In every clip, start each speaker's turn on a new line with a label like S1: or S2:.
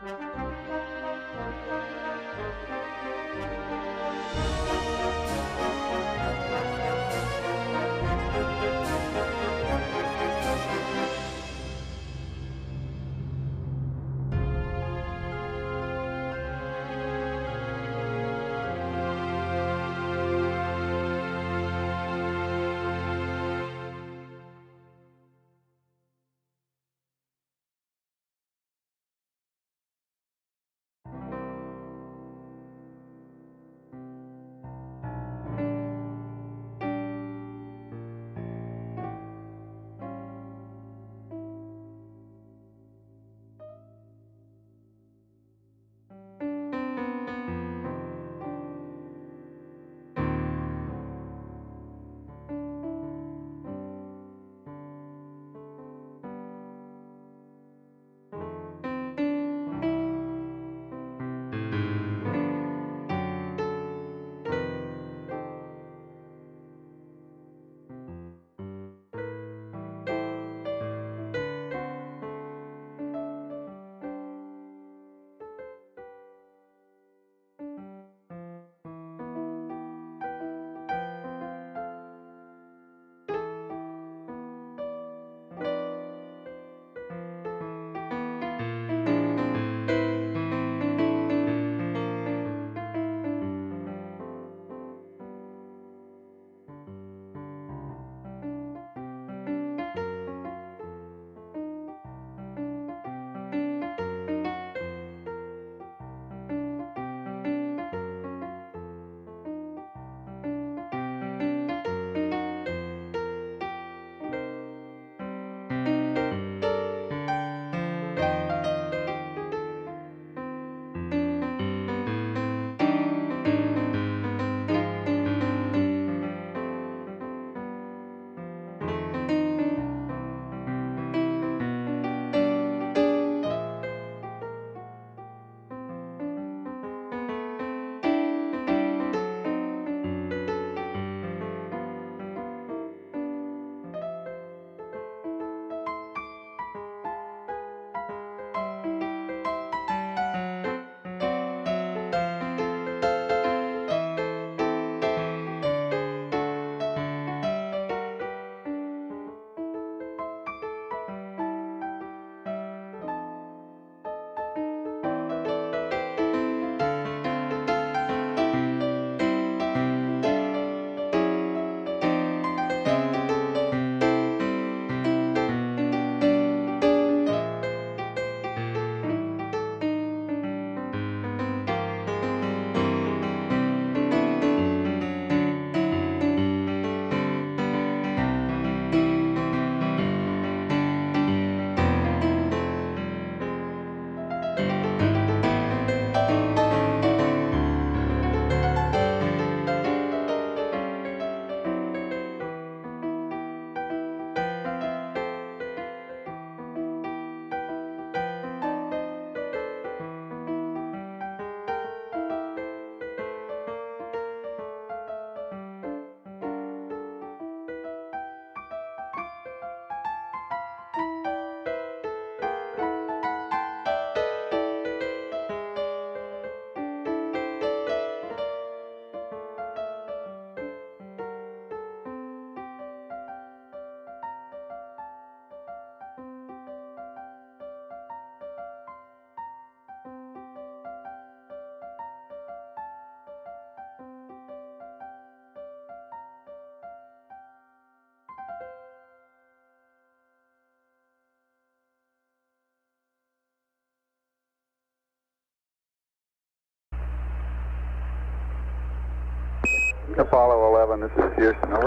S1: Apollo 11, this is Houston, over.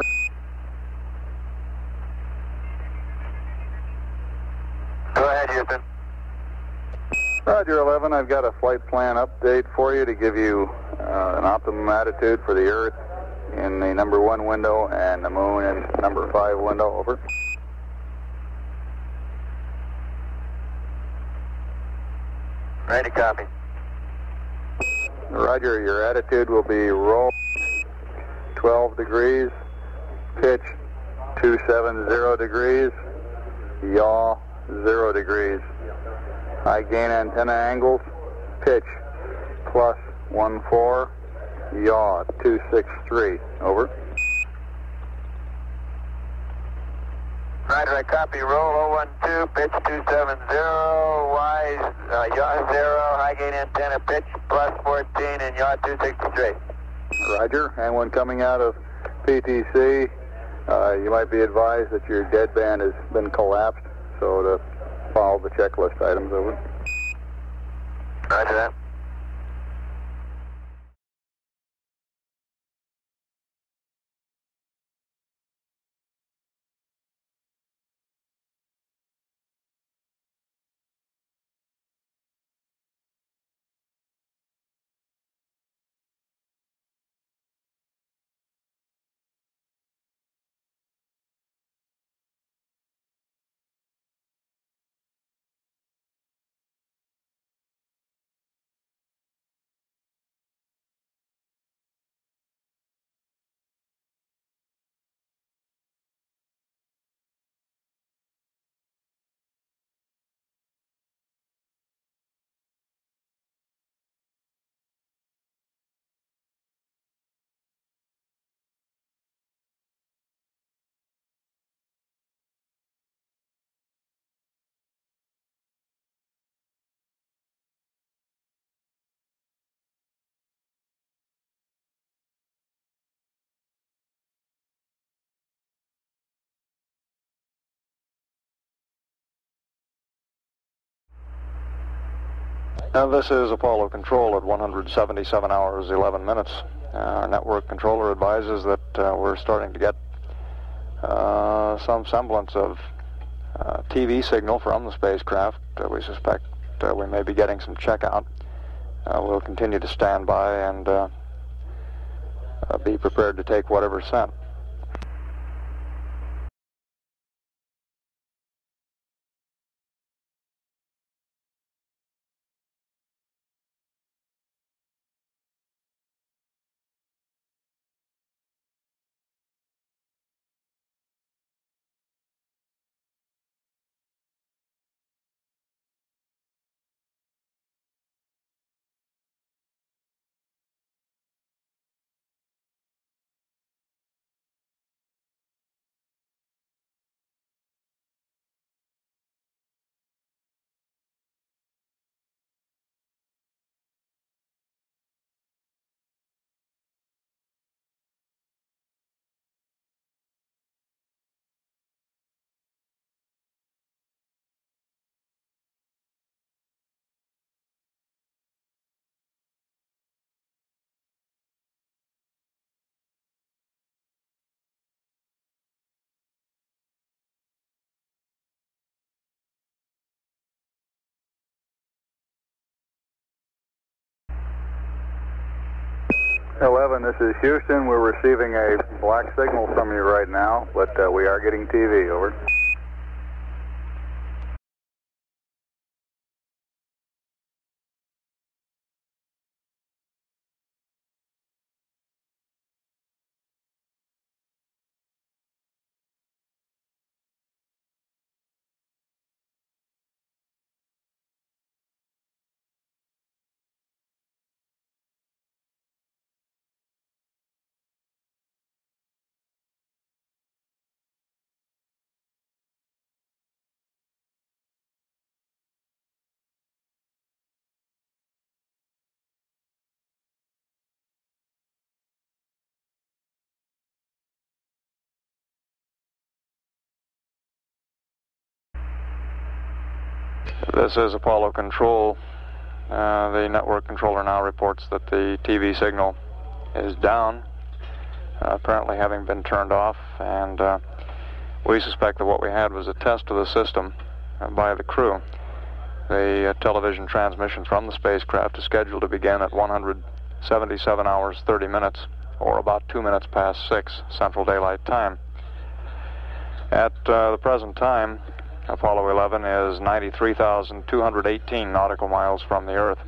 S2: Go ahead, Houston.
S1: Roger 11, I've got a flight plan update for you to give you an optimum attitude for the Earth in the number 1 window and the Moon in number 5 window, over.
S2: Ready, copy.
S1: Roger, your attitude will be roll 12 degrees, pitch 270 degrees, yaw 0 degrees. High gain antenna angles pitch plus 14, yaw 263. Over.
S2: Roger, I copy. Roll 012, pitch 270, wise, yaw 0, high gain antenna, pitch plus 14, and yaw 263.
S1: Roger. And when coming out of PTC, you might be advised that your deadband has been collapsed, so to follow the checklist items. Over.
S2: Roger that.
S3: This is Apollo Control at 177 hours, 11 minutes. Our network controller advises that we're starting to get some semblance of TV signal from the spacecraft. We suspect we may be getting some checkout. We'll continue to stand by and be prepared to take whatever's sent.
S1: This is Houston. We're receiving a black signal from you right now, but we are getting TV. Over.
S3: This is Apollo Control. The network controller now reports that the TV signal is down, apparently having been turned off, and we suspect that what we had was a test of the system by the crew. The television transmission from the spacecraft is scheduled to begin at 177 hours 30 minutes, or about 2 minutes past 6 Central Daylight Time. At the present time, Apollo 11 is 93,218 nautical miles from the Earth.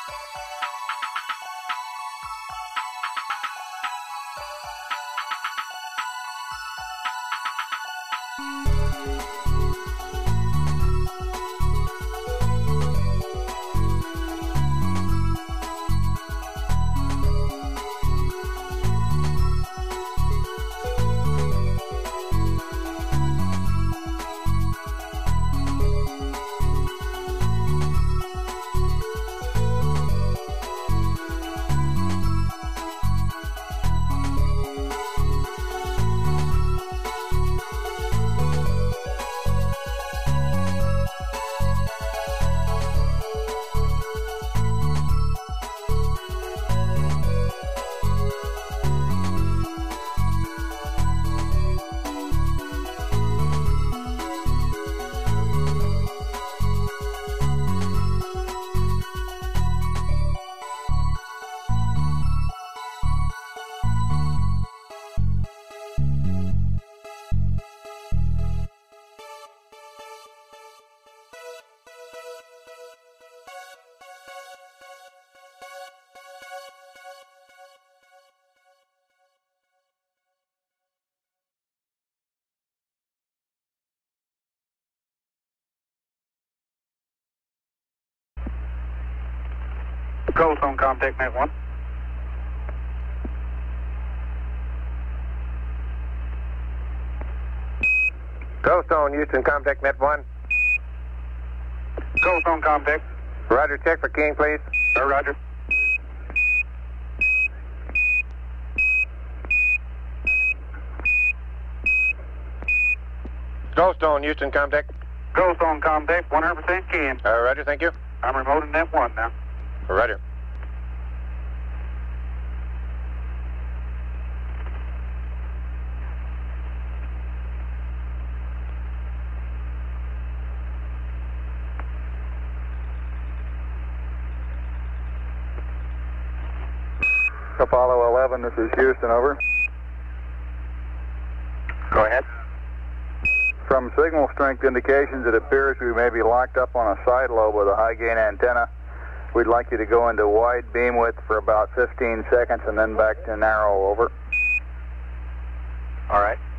S1: Ghost on contact net 1.
S4: Ghost on Houston, contact net 1.
S1: Ghost on contact.
S4: Roger, check for King, please.
S1: Roger.
S4: Ghost on Houston, contact.
S1: Ghost on contact, 100% King.
S4: Roger, thank you.
S1: I'm remoting net 1 now.
S4: Roger.
S1: Apollo 11, this is Houston, over.
S2: Go ahead.
S1: From signal strength indications, it appears we may be locked up on a side lobe with a high gain antenna. We'd like you to go into wide beam width for about 15 seconds and then back to narrow, over.
S2: All right.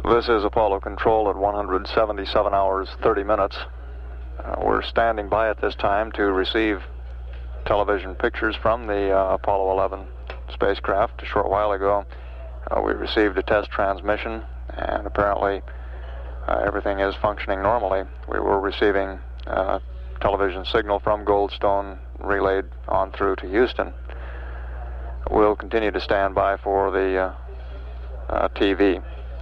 S3: This is Apollo Control at 177 hours, 30 minutes. We're standing by at this time to receive television pictures from the Apollo 11 spacecraft. A short while ago, we received a test transmission, and apparently everything is functioning normally. We were receiving television signal from Goldstone relayed on through to Houston. We'll continue to stand by for the TV.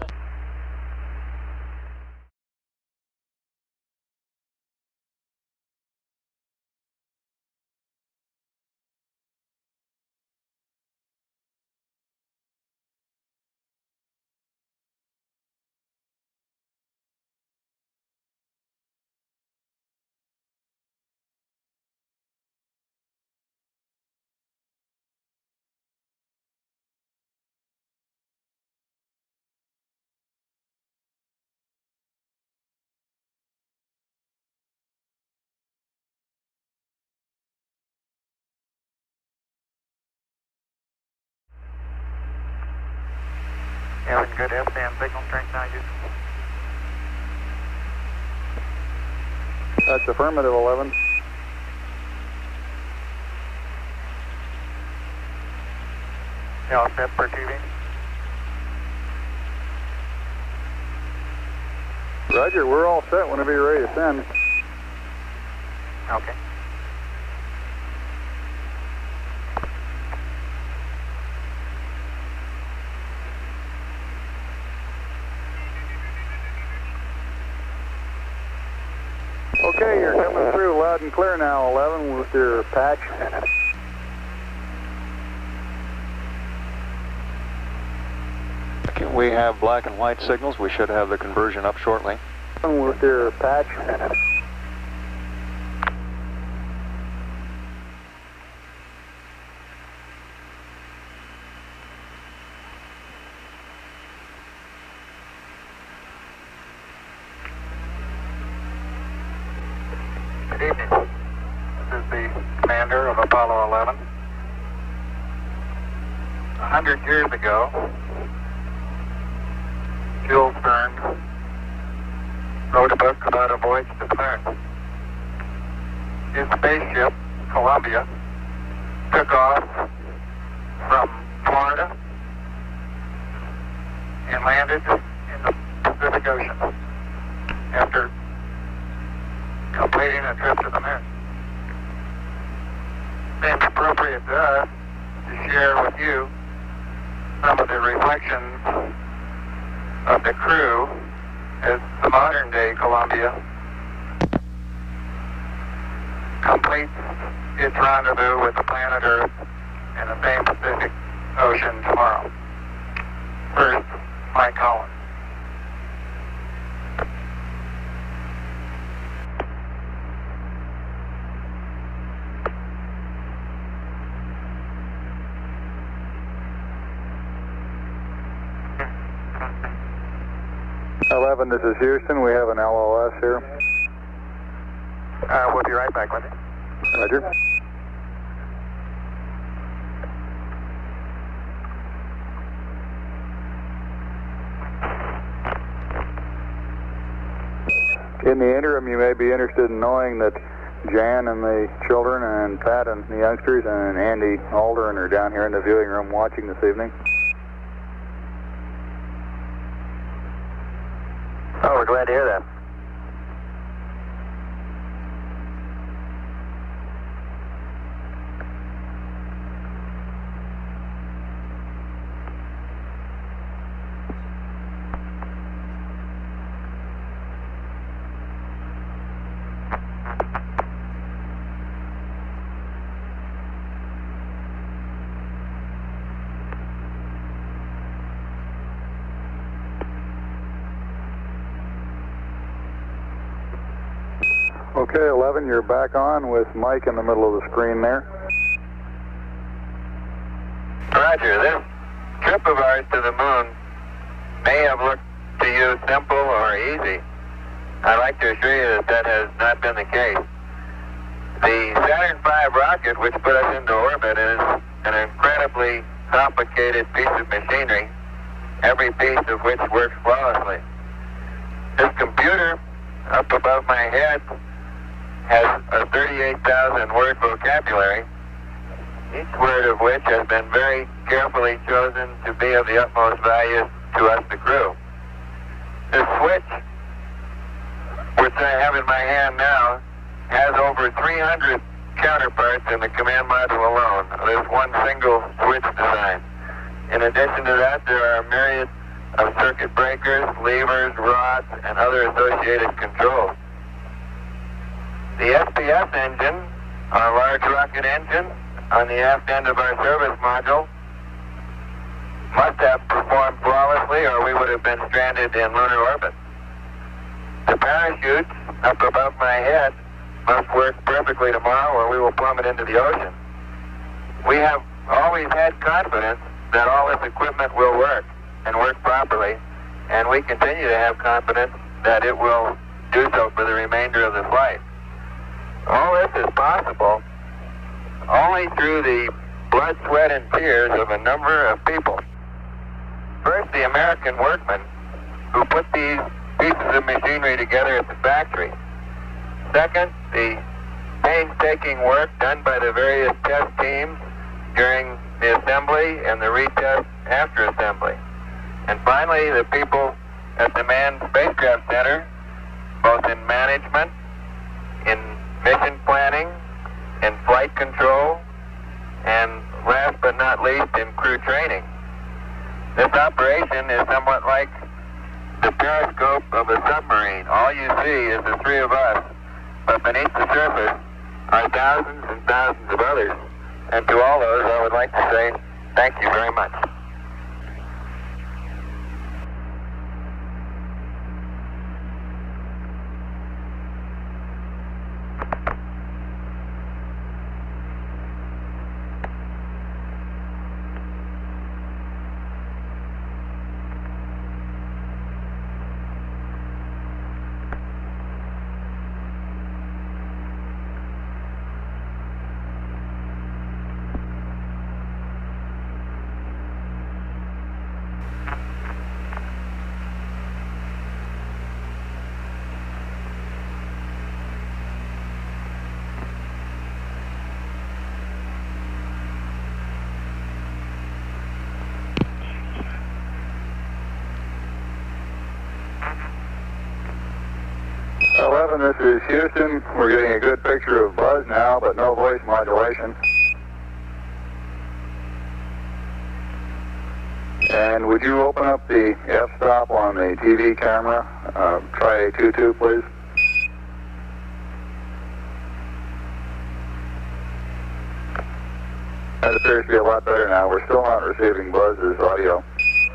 S2: Having good FM signal strength now, Houston.
S1: That's affirmative, 11.
S2: You all set for TV?
S1: Roger, we're all set whenever you're ready to send.
S2: Okay.
S1: Okay, you're coming through loud and clear now, 11, with your patch.
S3: Okay, we have black and white signals. We should have the conversion up shortly.
S1: With your patch.
S2: Good evening. This is the commander of Apollo 11. 100 years ago, Jules Verne wrote a book about a voyage to the moon. His spaceship, Columbia, took off from Florida and landed in the Pacific Ocean after completing a trip to the moon. Seems appropriate to us to share with you some of the reflections of the crew as the modern-day Columbia completes its rendezvous with the planet Earth in the same Pacific Ocean tomorrow. First, Mike Collins.
S1: This is Houston. We have an LOS here.
S2: We'll be right back with you.
S1: Roger. In the interim, you may be interested in knowing that Jan and the children and Pat and the youngsters and Andy Aldrin are down here in the viewing room watching this evening.
S2: Oh, we're glad to hear that.
S1: Okay, 11, you're back on with Mike in the middle of the screen there.
S2: Roger, this trip of ours to the moon may have looked to you simple or easy. I'd like to assure you that that has not been the case. The Saturn V rocket, which put us into orbit, is an incredibly complicated piece of machinery, every piece of which works flawlessly. This computer up above my head has a 38,000 word vocabulary, each word of which has been very carefully chosen to be of the utmost value to us, the crew. This switch, which I have in my hand now, has over 300 counterparts in the command module alone. There's one single switch design. In addition to that, there are myriad of circuit breakers, levers, rods, and other associated controls. The SPS engine, our large rocket engine, on the aft end of our service module, must have performed flawlessly or we would have been stranded in lunar orbit. The parachutes up above my head must work perfectly tomorrow or we will plummet into the ocean. We have always had confidence that all this equipment will work and work properly, and we continue to have confidence that it will do so for the remainder of the flight. All this is possible only through the blood, sweat, and tears of a number of people. First, the American workmen who put these pieces of machinery together at the factory. Second, the painstaking work done by the various test teams during the assembly and the retest after assembly. And finally, the people at the Manned Spacecraft Center, both in management, in mission planning, in flight control, and last but not least, in crew training. This operation is somewhat like the periscope of a submarine. All you see is the three of us, but beneath the surface are thousands and thousands of others. And to all those, I would like to say thank you very much.
S1: This is Houston. We're getting a good picture of Buzz now, but no voice modulation. And would you open up the f-stop on the TV camera? Try A22, please. That appears to be a lot better now. We're still not receiving Buzz's audio.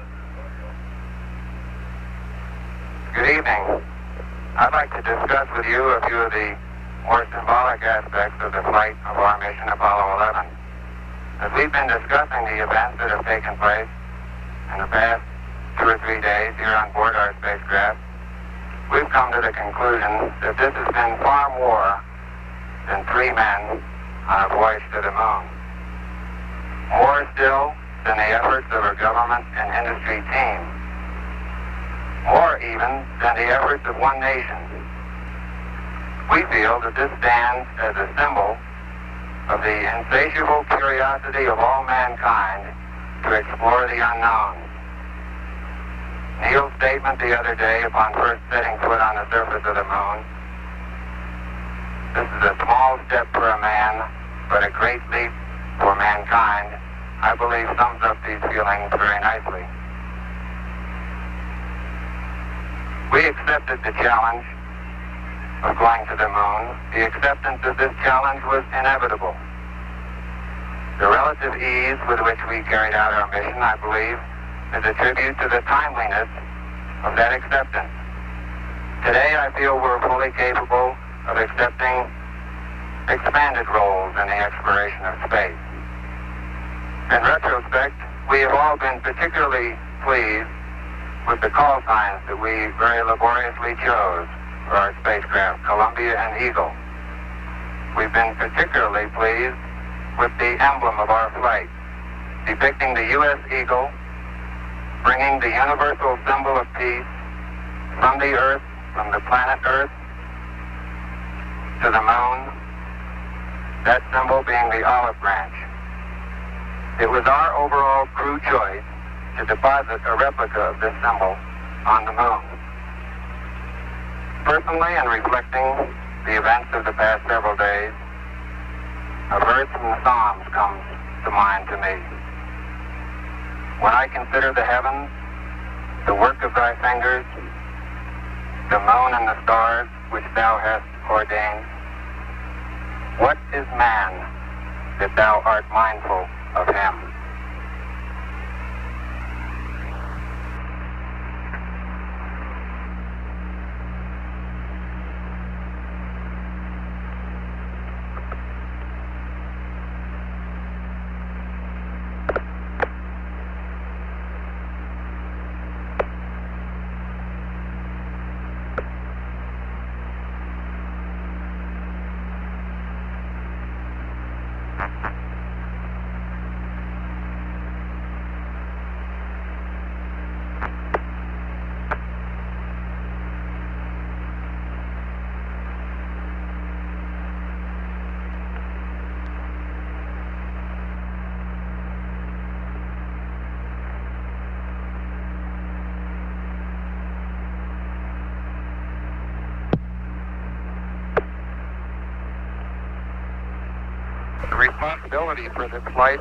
S2: Good evening. I'd like to discuss with you a few of the more symbolic aspects of the flight of our mission Apollo 11. As we've been discussing the events that have taken place in the past 2 or 3 days here on board our spacecraft, we've come to the conclusion that this has been far more than 3 men on a voyage to the moon. More still than the efforts of a government and industry team. More even than the efforts of one nation. We feel that this stands as a symbol of the insatiable curiosity of all mankind to explore the unknown. Neil's statement the other day upon first setting foot on the surface of the moon, "This is a small step for a man, but a great leap for mankind," I believe sums up these feelings very nicely. We accepted the challenge of going to the moon. The acceptance of this challenge was inevitable. The relative ease with which we carried out our mission, I believe, is a tribute to the timeliness of that acceptance. Today, I feel we're fully capable of accepting expanded roles in the exploration of space. In retrospect, we have all been particularly pleased with the call signs that we very laboriously chose for our spacecraft, Columbia and Eagle. We've been particularly pleased with the emblem of our flight, depicting the U.S. Eagle bringing the universal symbol of peace from the Earth, from the planet Earth, to the moon, that symbol being the olive branch. It was our overall crew choice to deposit a replica of this symbol on the moon. Personally, and reflecting the events of the past several days, a verse from the Psalms comes to mind to me. When I consider the heavens, the work of thy fingers, the moon and the stars which thou hast ordained, what is man that thou art mindful of him? The responsibility for this flight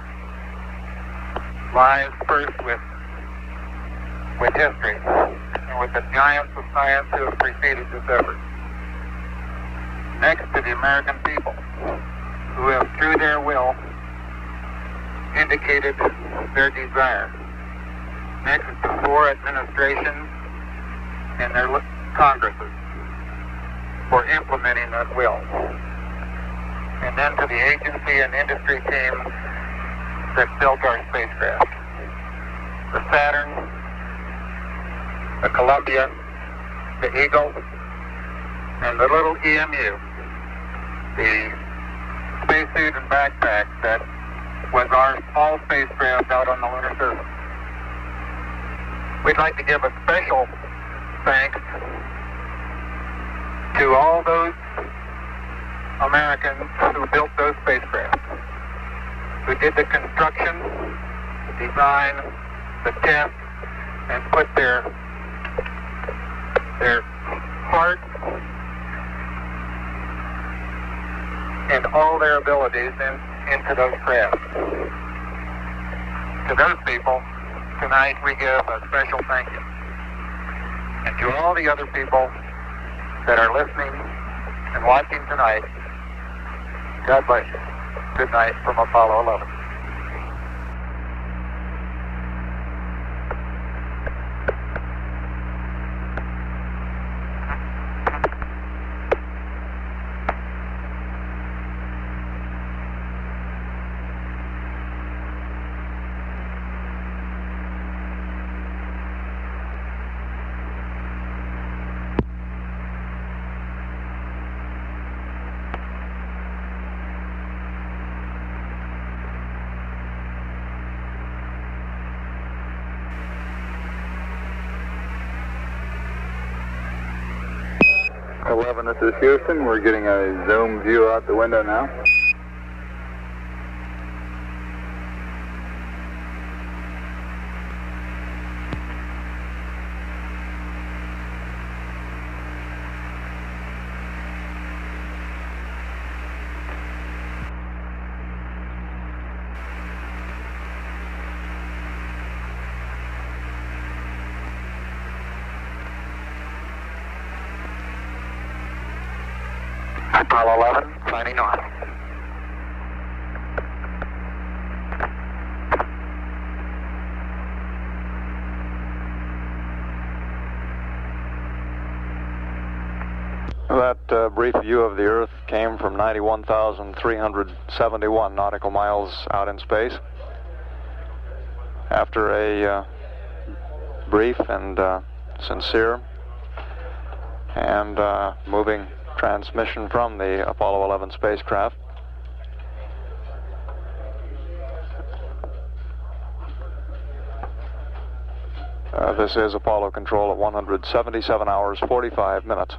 S2: lies first with history and with the giants of science who have preceded this effort. Next to the American people, who have through their will indicated their desire. Next to 4 administrations and their Congresses for implementing that will. And then to the agency and industry teams that built our spacecraft. The Saturn, the Columbia, the Eagle, and the little EMU, the spacesuit and backpack that was our small spacecraft out on the lunar surface. We'd like to give a special thanks to all those Americans who built those spacecraft, who did the construction, the design, the test, and put their heart and all their abilities into those craft. To those people, tonight we give a special thank you. And to all the other people that are listening and watching tonight, God bless you. Good night from Apollo 11.
S1: This is Houston. We're getting a zoom view out the window now.
S2: Apollo 11, signing off.
S3: That brief view of the Earth came from 91,371 nautical miles out in space. After a brief and sincere and moving transmission from the Apollo 11 spacecraft, This is Apollo Control at 177 hours, 45 minutes.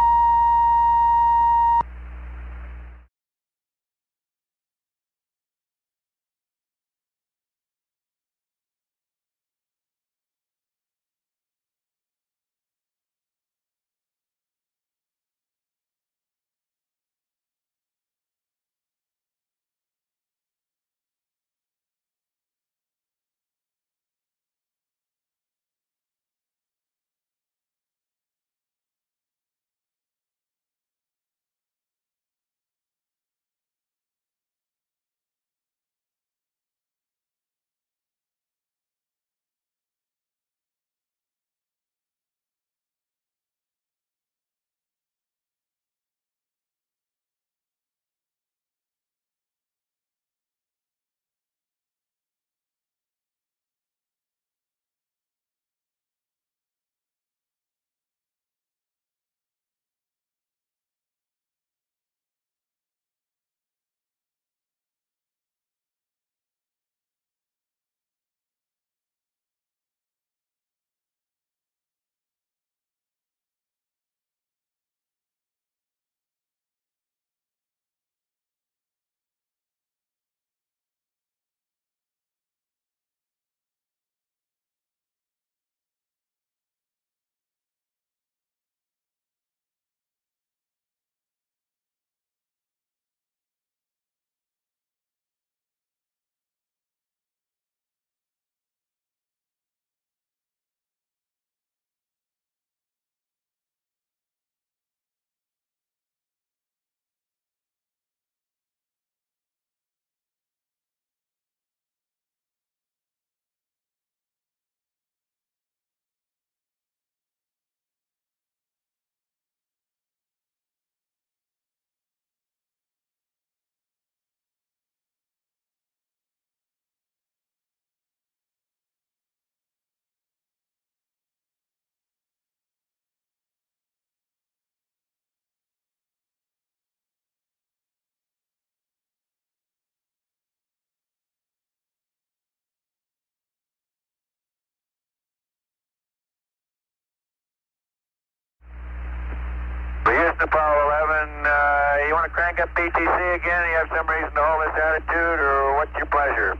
S2: Houston, Apollo 11, you want to crank up PTC again? You have some reason to hold this attitude, or what's your pleasure?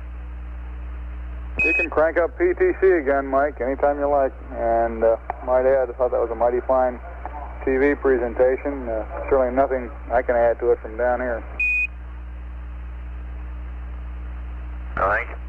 S1: You can crank up PTC again, Mike, anytime you like. And might add, I thought that was a mighty fine TV presentation. Certainly nothing I can add to it from down here.
S2: Thank you.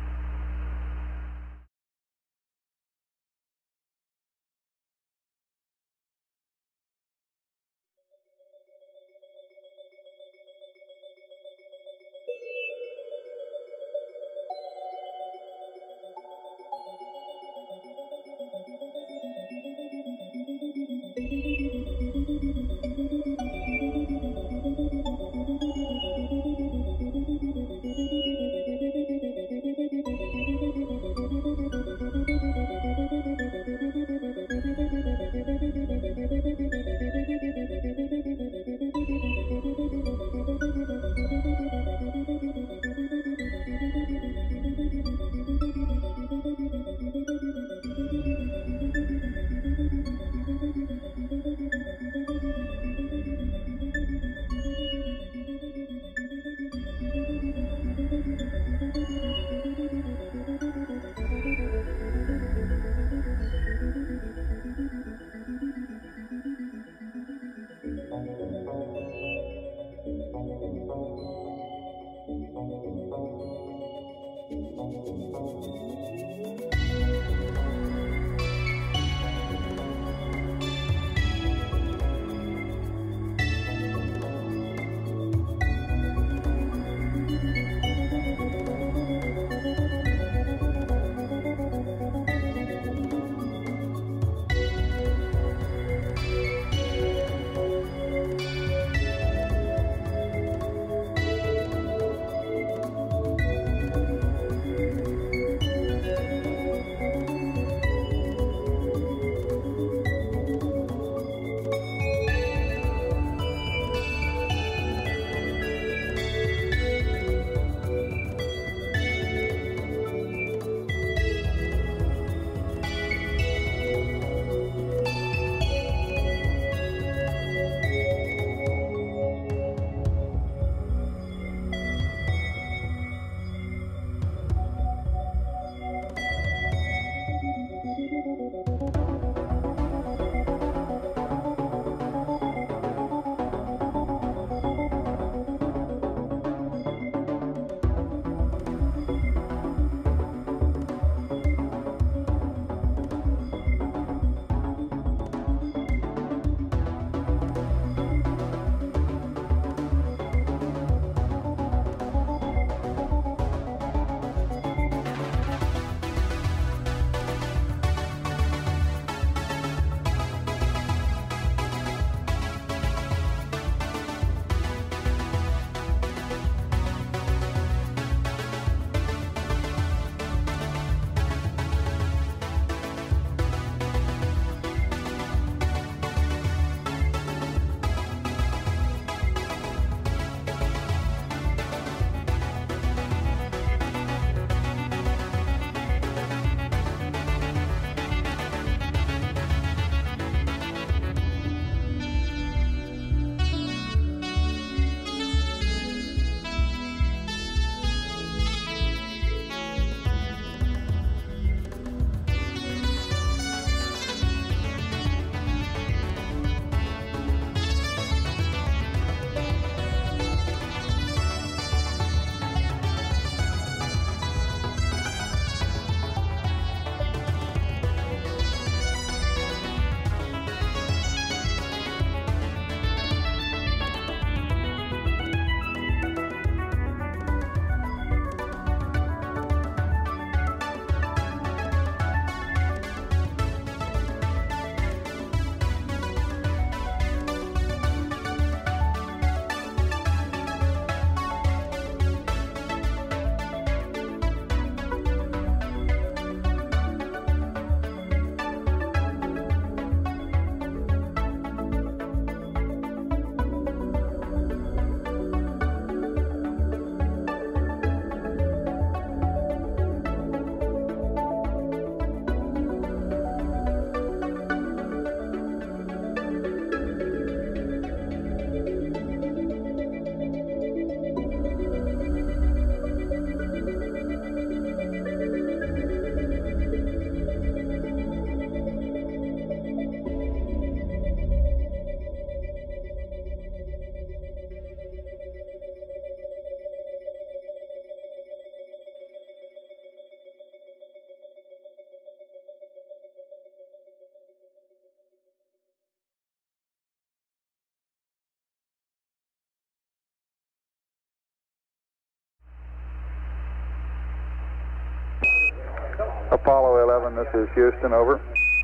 S1: Apollo 11, this is Houston, over.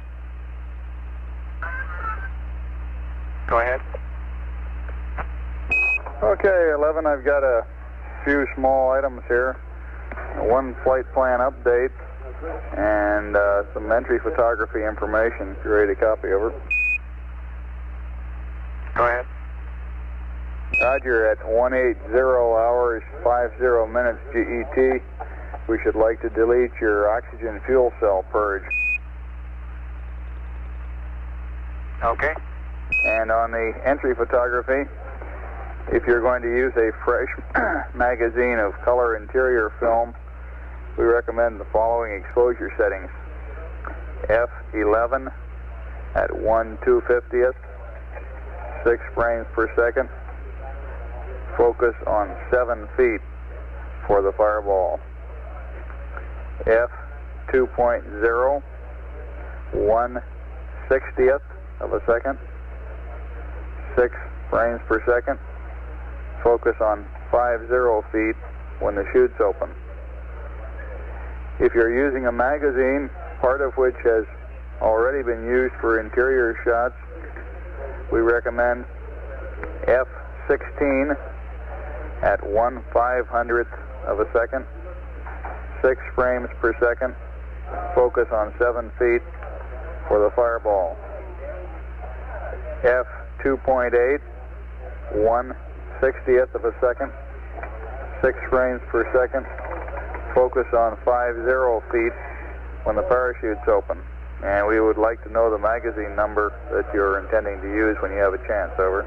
S4: Go ahead.
S1: Okay, 11, I've got a few small items here. One flight plan update and some entry photography information. If you're ready to copy, over.
S4: Go ahead.
S1: Roger, at 180 hours 50 minutes GET, we should like to delete your oxygen fuel cell purge.
S4: Okay.
S1: And on the entry photography, if you're going to use a fresh magazine of color interior film, we recommend the following exposure settings. F11 at 1/250th, 6 frames per second. Focus on 7 feet for the fireball. F2.0, 1/60th of a second, 6 frames per second. Focus on 50 feet when the chute's open. If you're using a magazine, part of which has already been used for interior shots, we recommend F16 at 1/500th of a second, 6 frames per second. Focus on 7 feet for the fireball. F2.8, 1/60th of a second, 6 frames per second. Focus on 50 feet when the parachute's open. And we would like to know the magazine number that you're intending to use when you have a chance, over.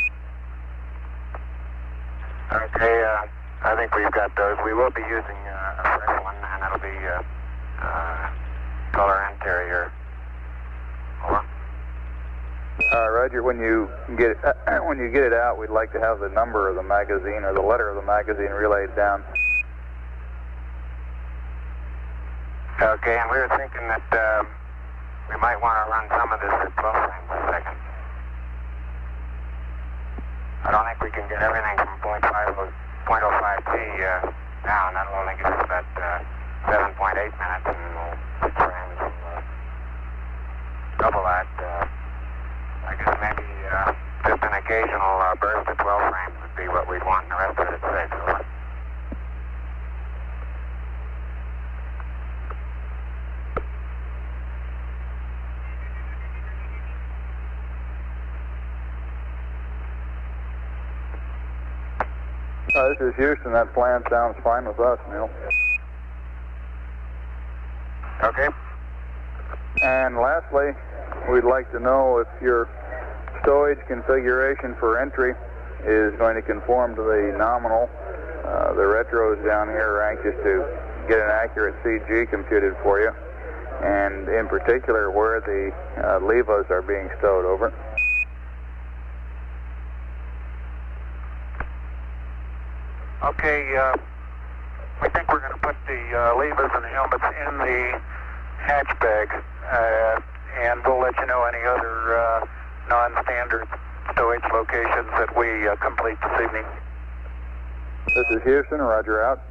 S4: Okay, I think we've got those. We will be using a fresh one, and it'll be color interior. Over.
S1: Roger, when you get it out, we'd like to have the number of the magazine or the letter of the magazine relayed down.
S4: Okay, and we were thinking that we might want to run some of this at 12 frames per second. I don't think we can get everything from 0.05T down. That'll only give us about 7.8 minutes and 6 frames. Double that. I guess maybe just an occasional burst of 12 frames would be what we'd want, and the rest of it at 6. Over.
S1: This is Houston. That plan sounds fine with us, Neil.
S4: Okay.
S1: And lastly, we'd like to know if your stowage configuration for entry is going to conform to the nominal. The retros down here are anxious to get an accurate CG computed for you, and in particular where the levas are being stowed, over.
S5: Okay, we think we're going to put the levers and the helmets in the hatch bag, and we'll let you know any other non-standard stowage locations that we complete this evening.
S1: This is Houston, roger out.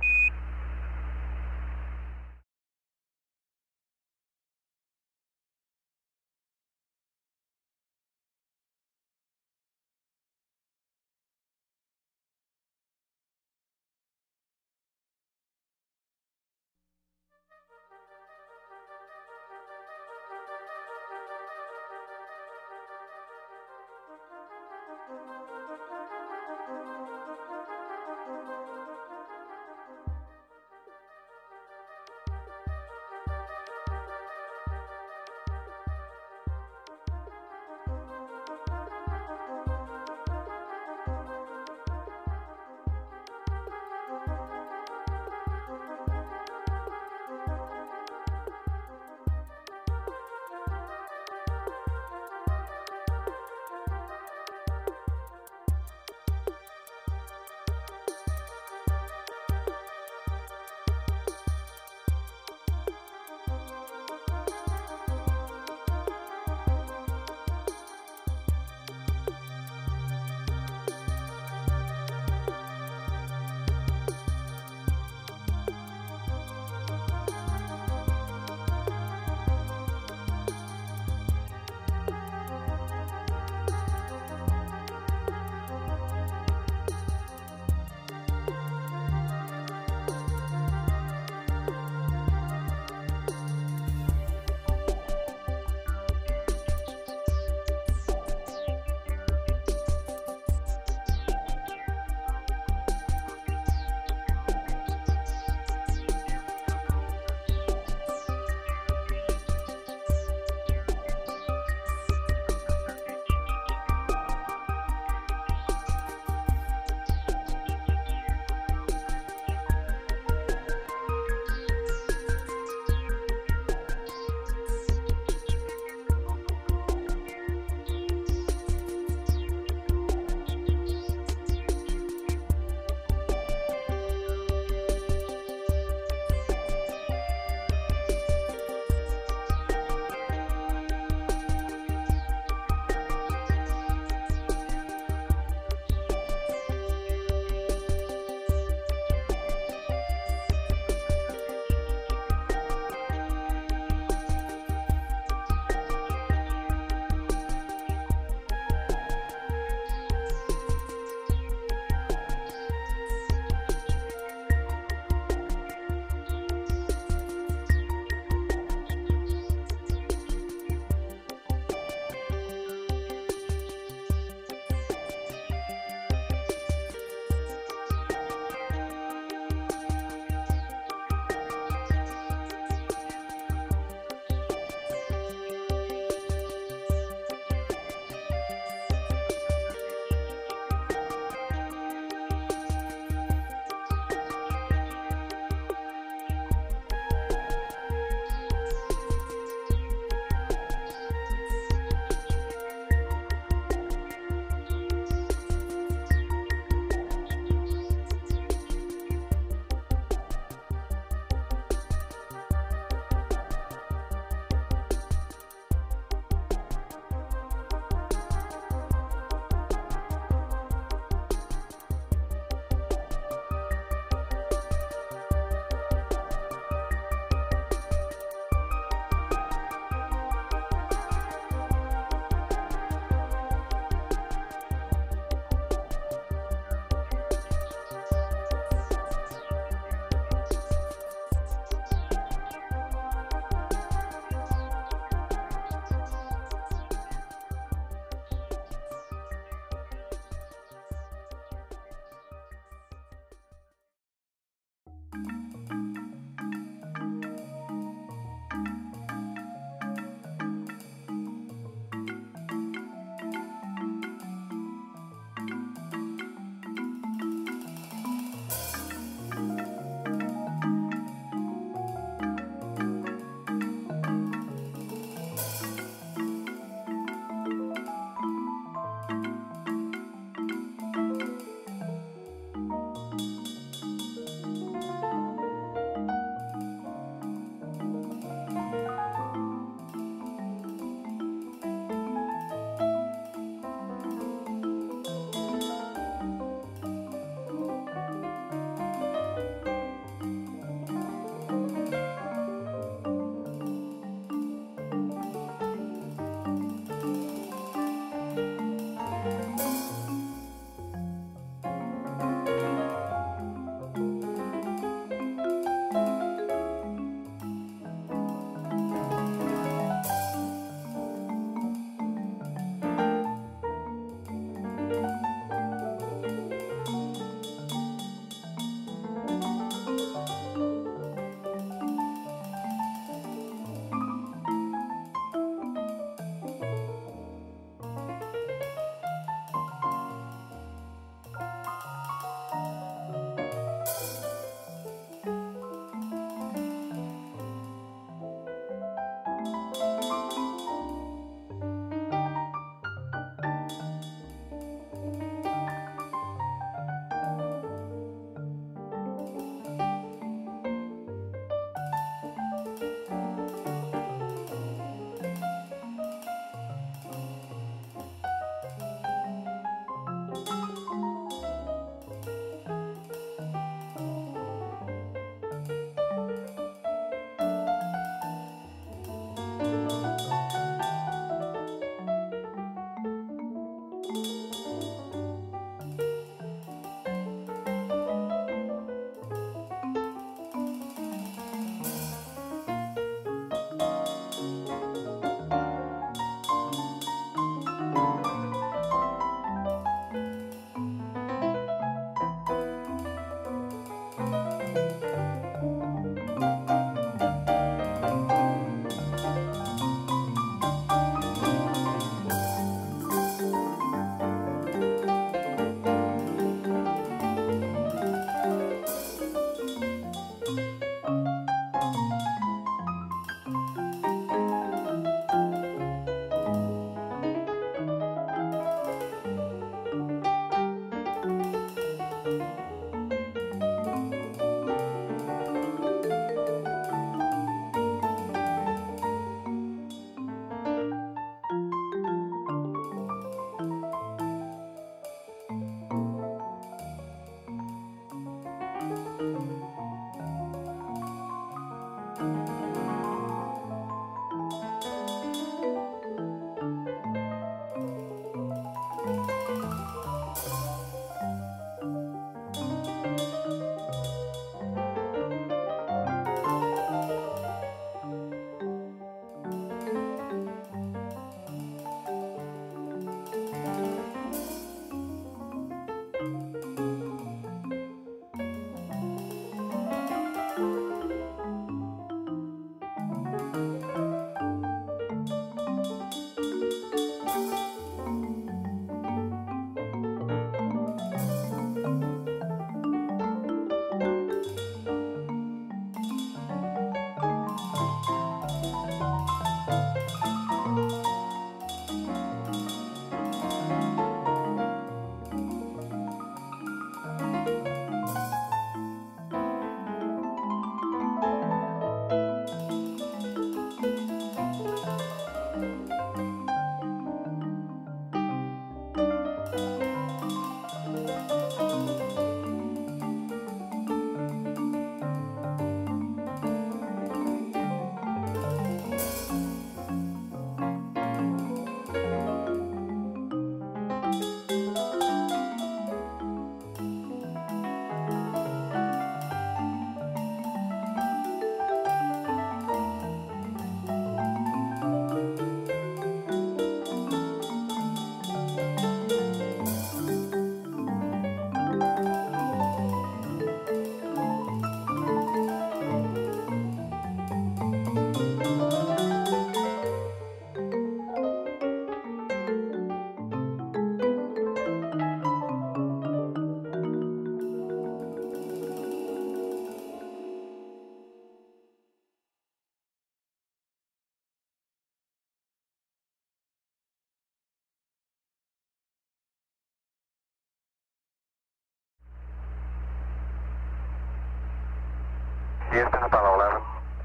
S4: Houston, Apollo 11.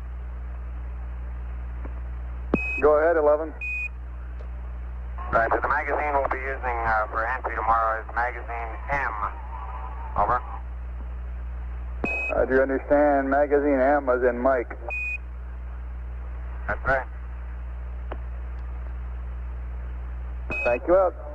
S1: Go ahead, 11.
S4: Right, so the magazine we'll be using for entry tomorrow is magazine M. Over.
S1: Do you understand? Magazine M as in Mike.
S4: That's right.
S1: Thank you out.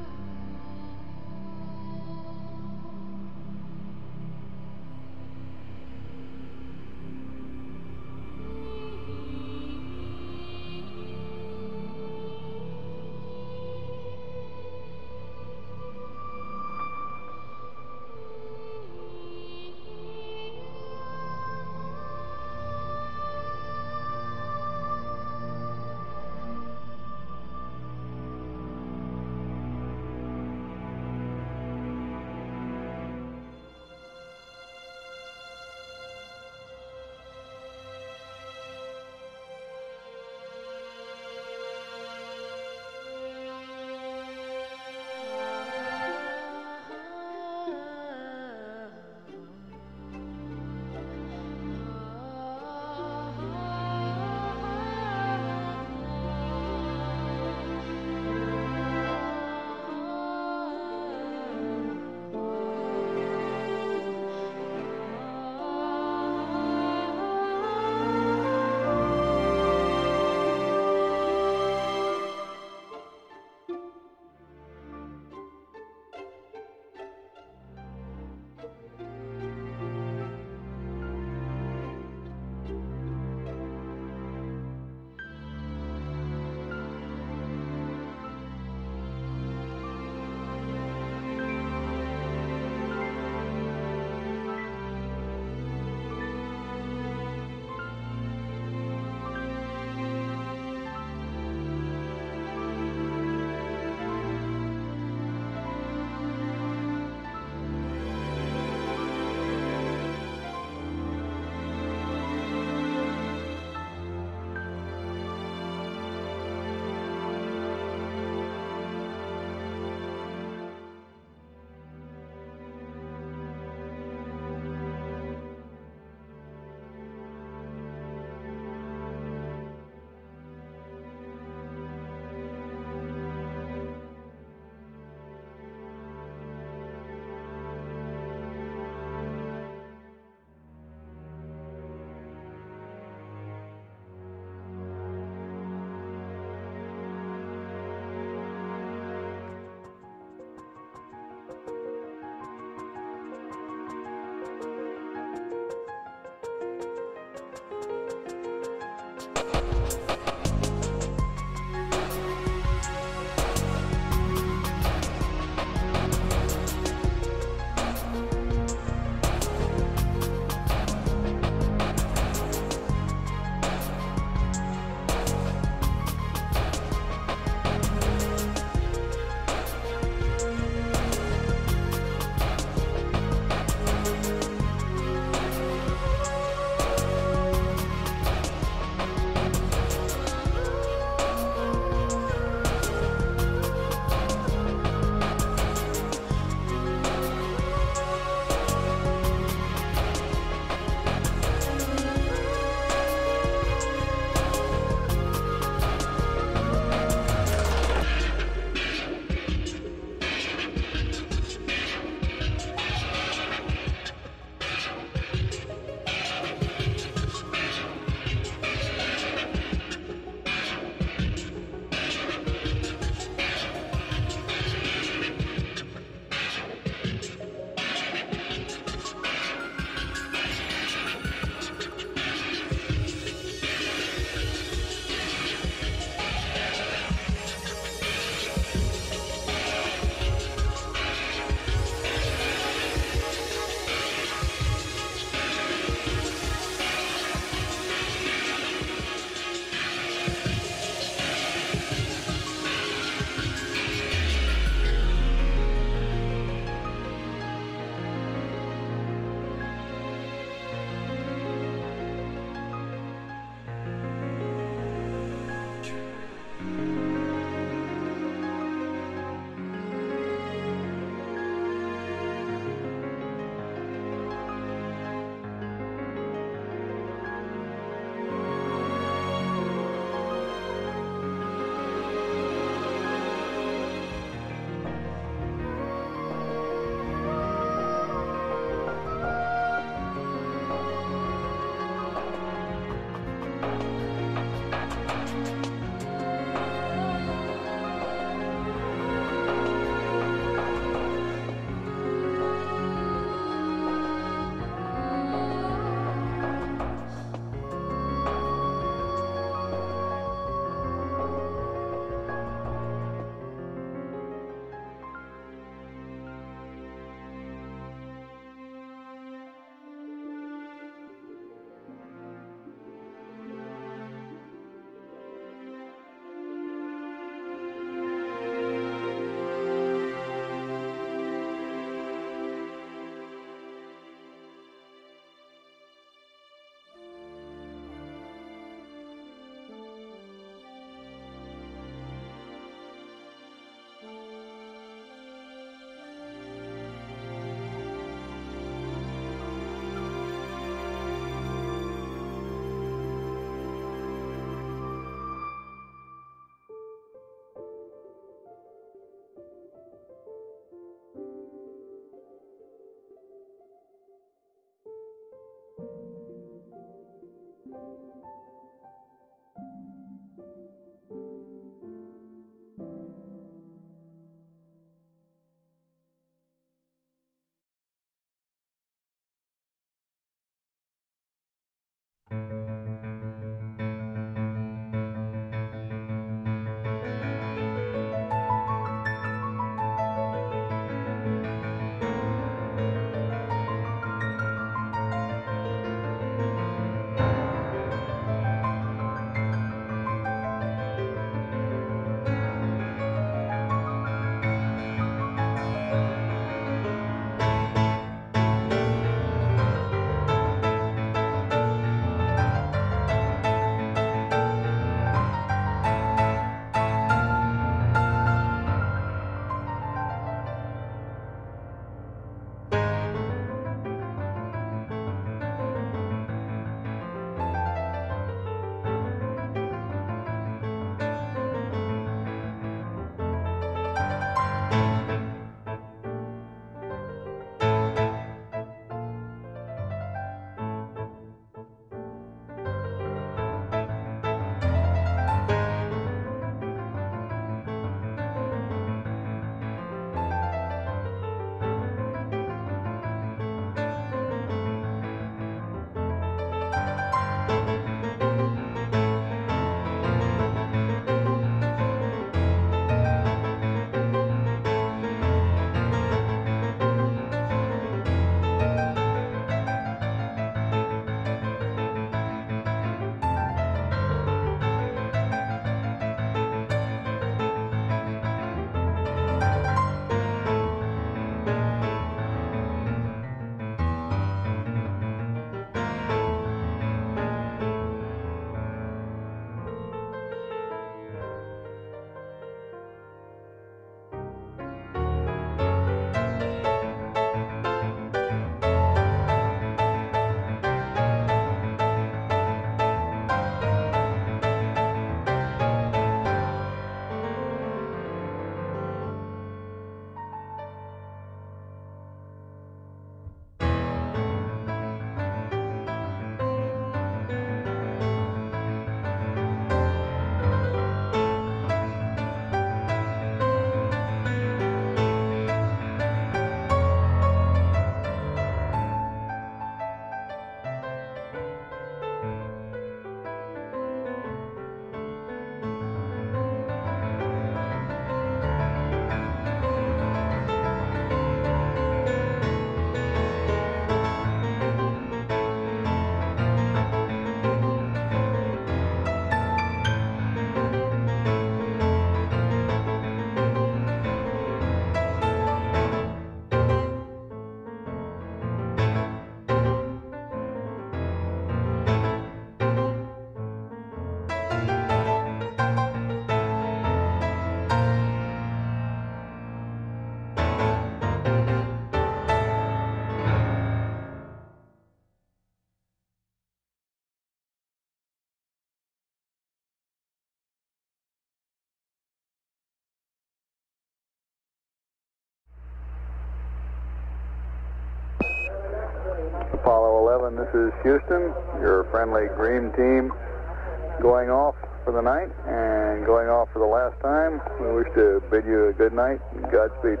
S1: Apollo 11, this is Houston, your friendly green team going off for the night and going off for the last time. We wish to bid you a good night and Godspeed.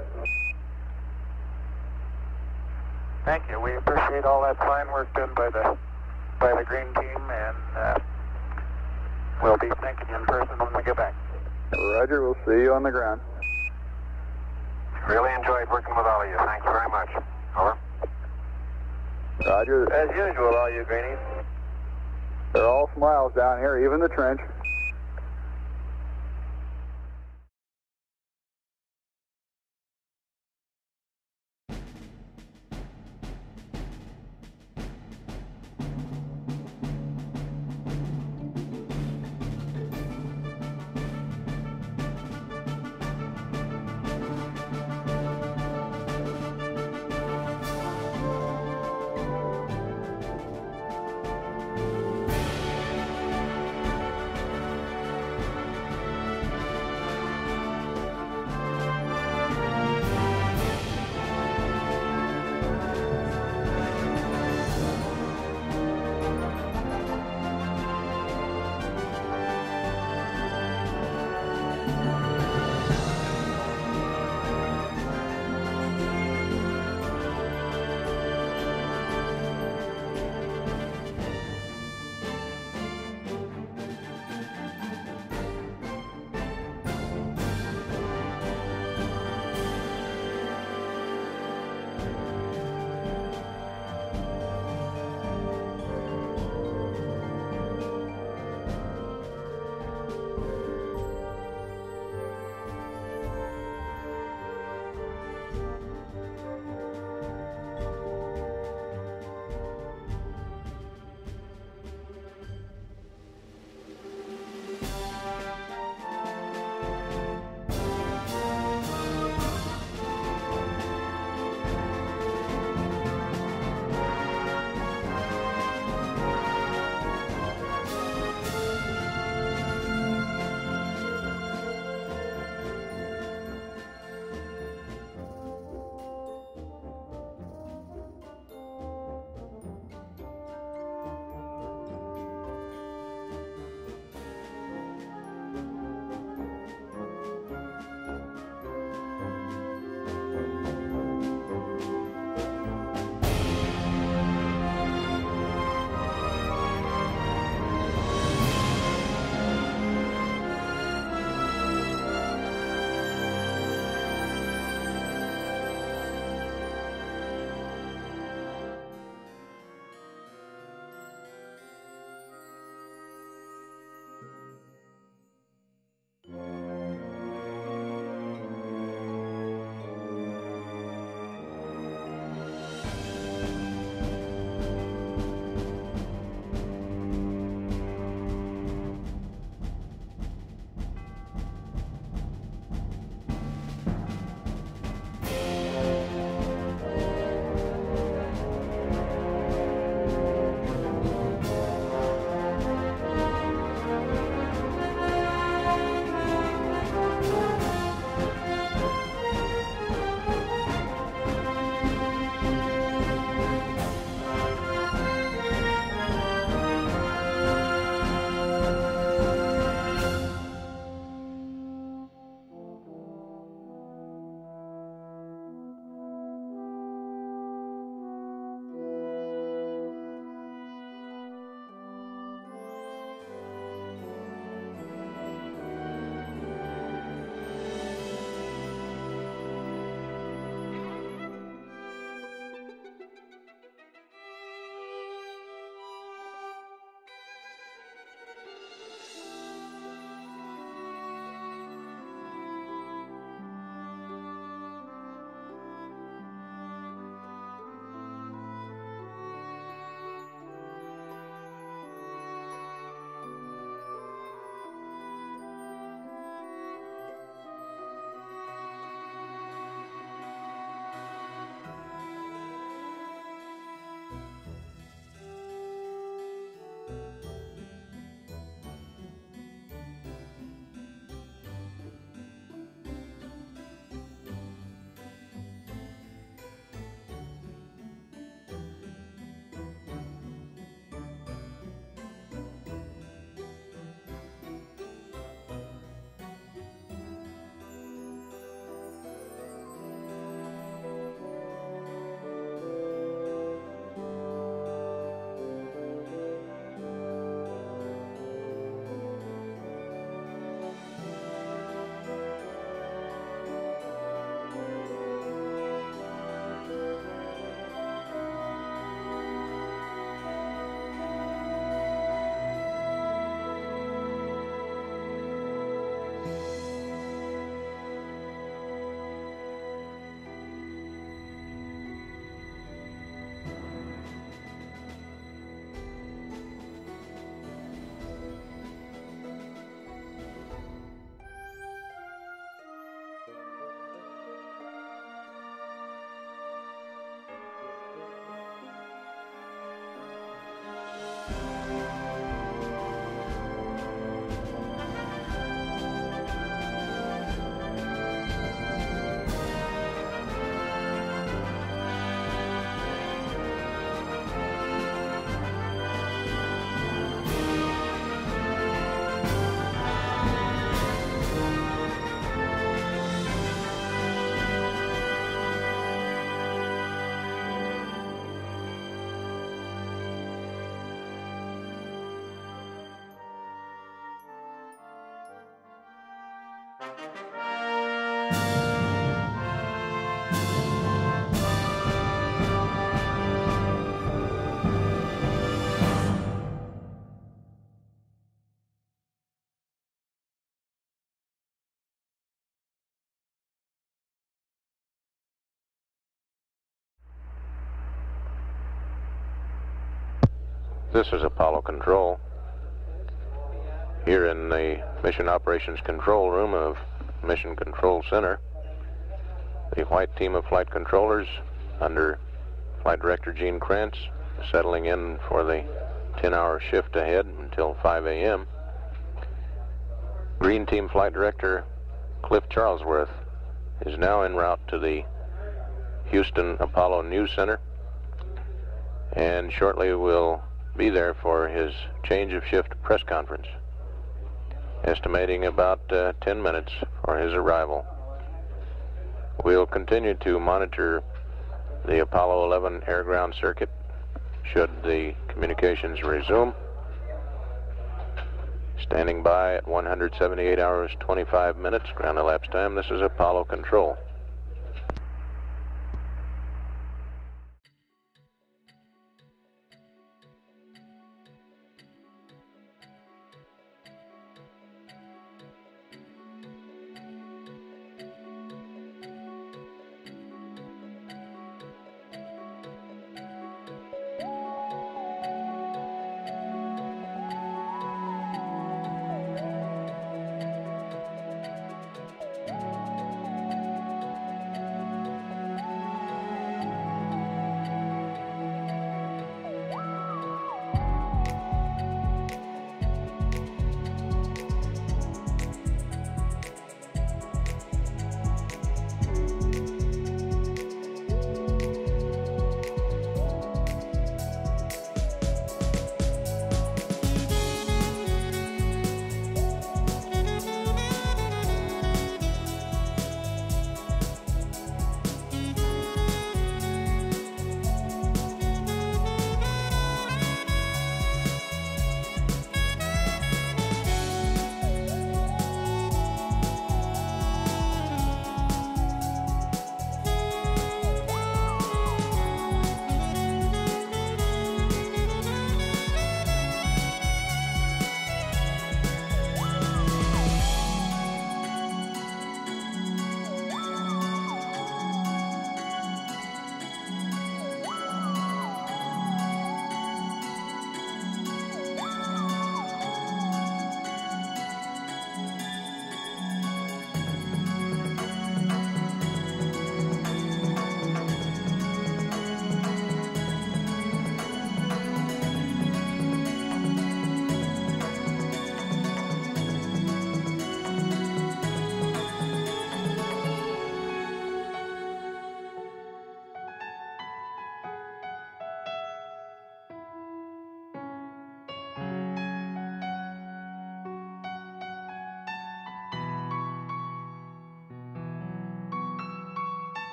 S5: Thank you. We appreciate all that fine work done by the green team, and we'll be thanking you in person when we get back.
S1: Roger, we'll see you on the ground.
S4: Really enjoyed working with all of you. Thanks very much. Over.
S1: Roger.
S2: As usual, all you greenies.
S1: They're all smiles down here, even the trench.
S6: This is Apollo Control. Here in the Mission Operations Control Room of Mission Control Center, the white team of flight controllers under Flight Director Gene Krantz settling in for the 10-hour shift ahead until 5 a.m. Green Team Flight Director Cliff Charlesworth is now en route to the Houston Apollo News Center, and shortly will be there for his change of shift press conference, estimating about 10 minutes for his arrival. We'll continue to monitor the Apollo 11 air-ground circuit should the communications resume. Standing by at 178 hours 25 minutes ground elapsed time. This is Apollo Control.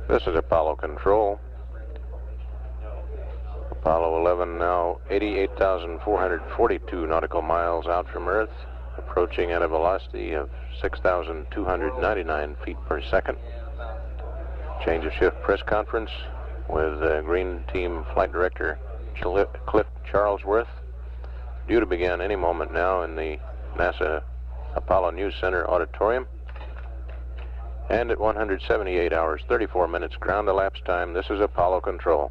S6: This is Apollo Control. Apollo 11 now 88,442 nautical miles out from Earth, approaching at a velocity of 6,299 feet per second. Change of shift press conference with Green Team Flight Director Cliff Charlesworth, due to begin any moment now in the NASA Apollo News Center auditorium. And at 178 hours, 34 minutes ground elapsed time, this is Apollo Control.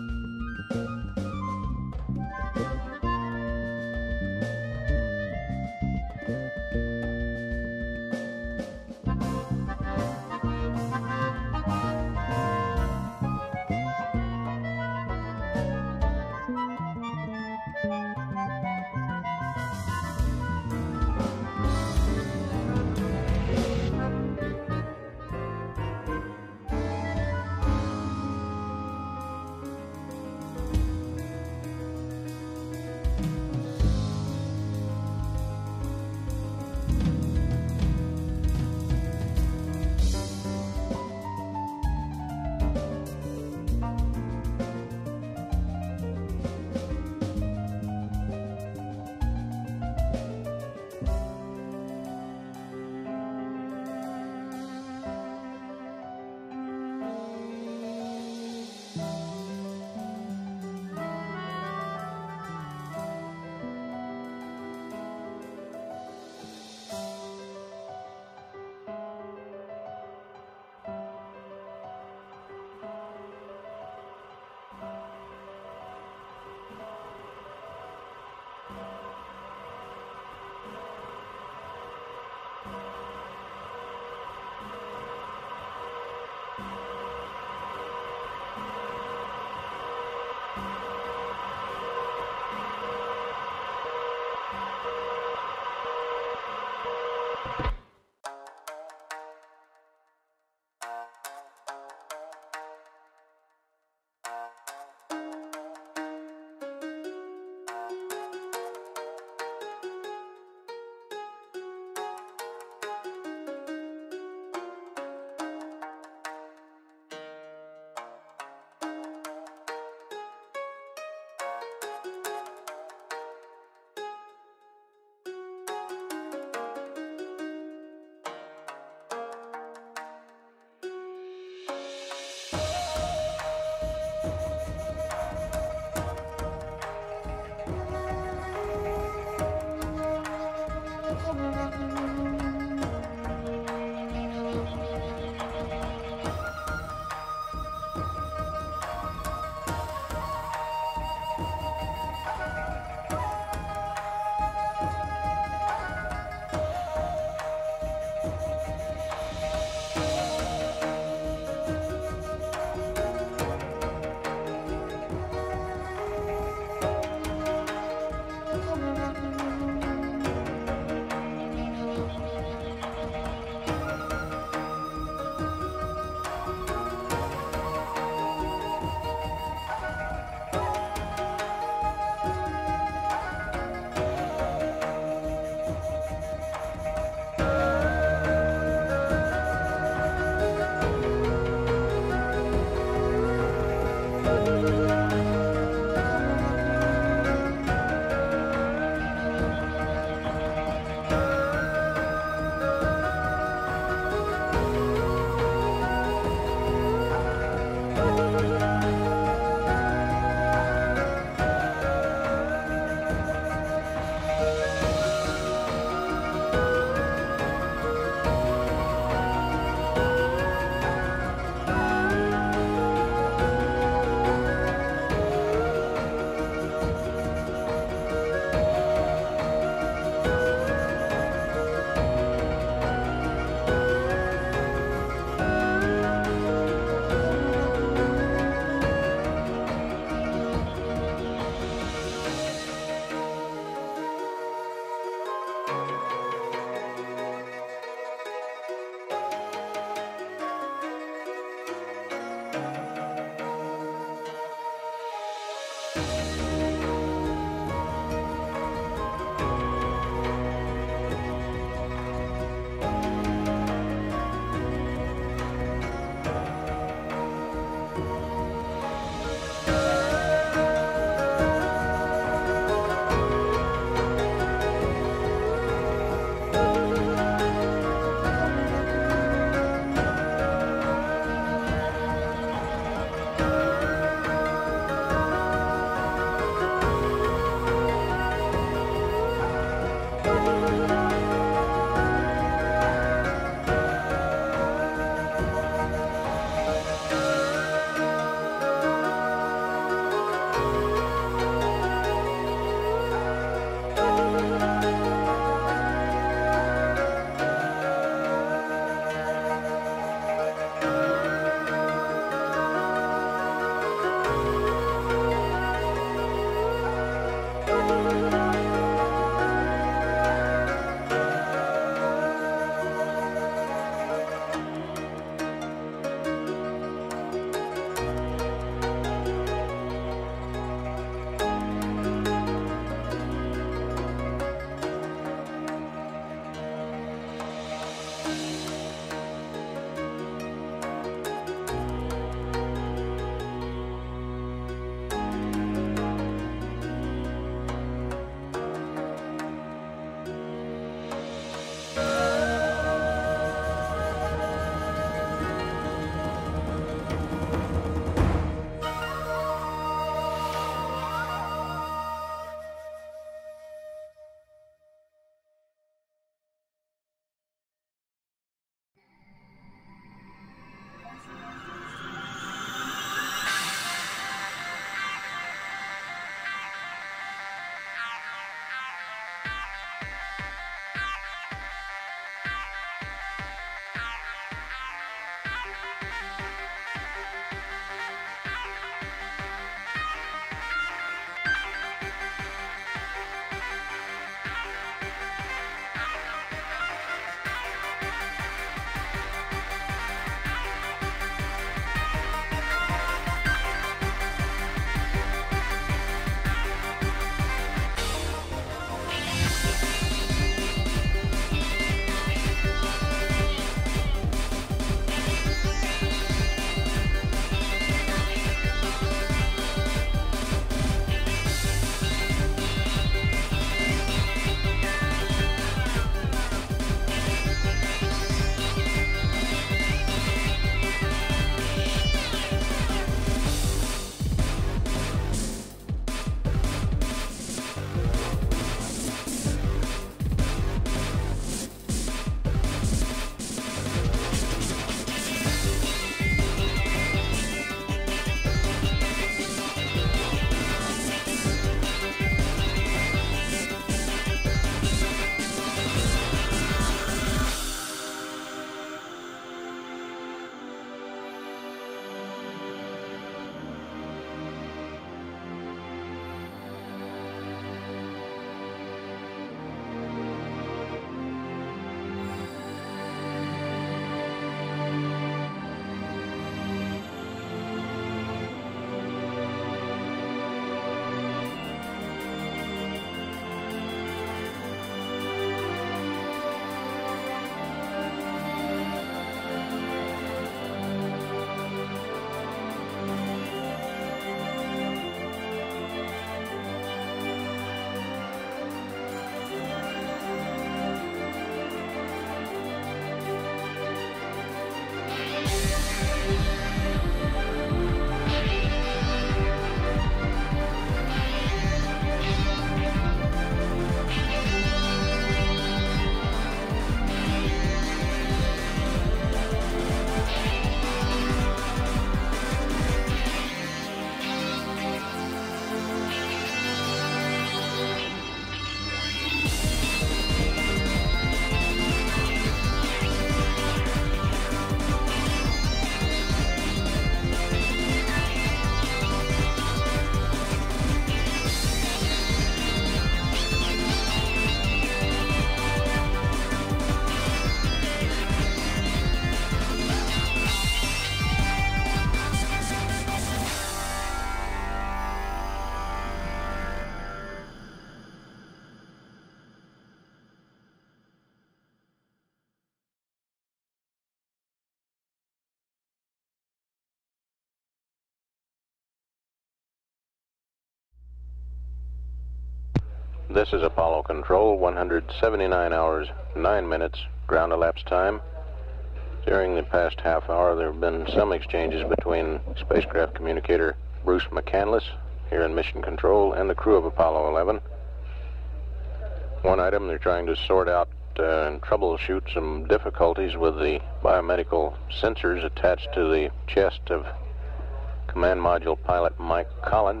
S6: This is Apollo Control, 179 hours, 9 minutes, ground elapsed time. During the past half hour, there have been some exchanges between spacecraft communicator Bruce McCandless here in Mission Control and the crew of Apollo 11. One item, they're trying to sort out and troubleshoot some difficulties with the biomedical sensors attached to the chest of Command Module pilot Mike Collins.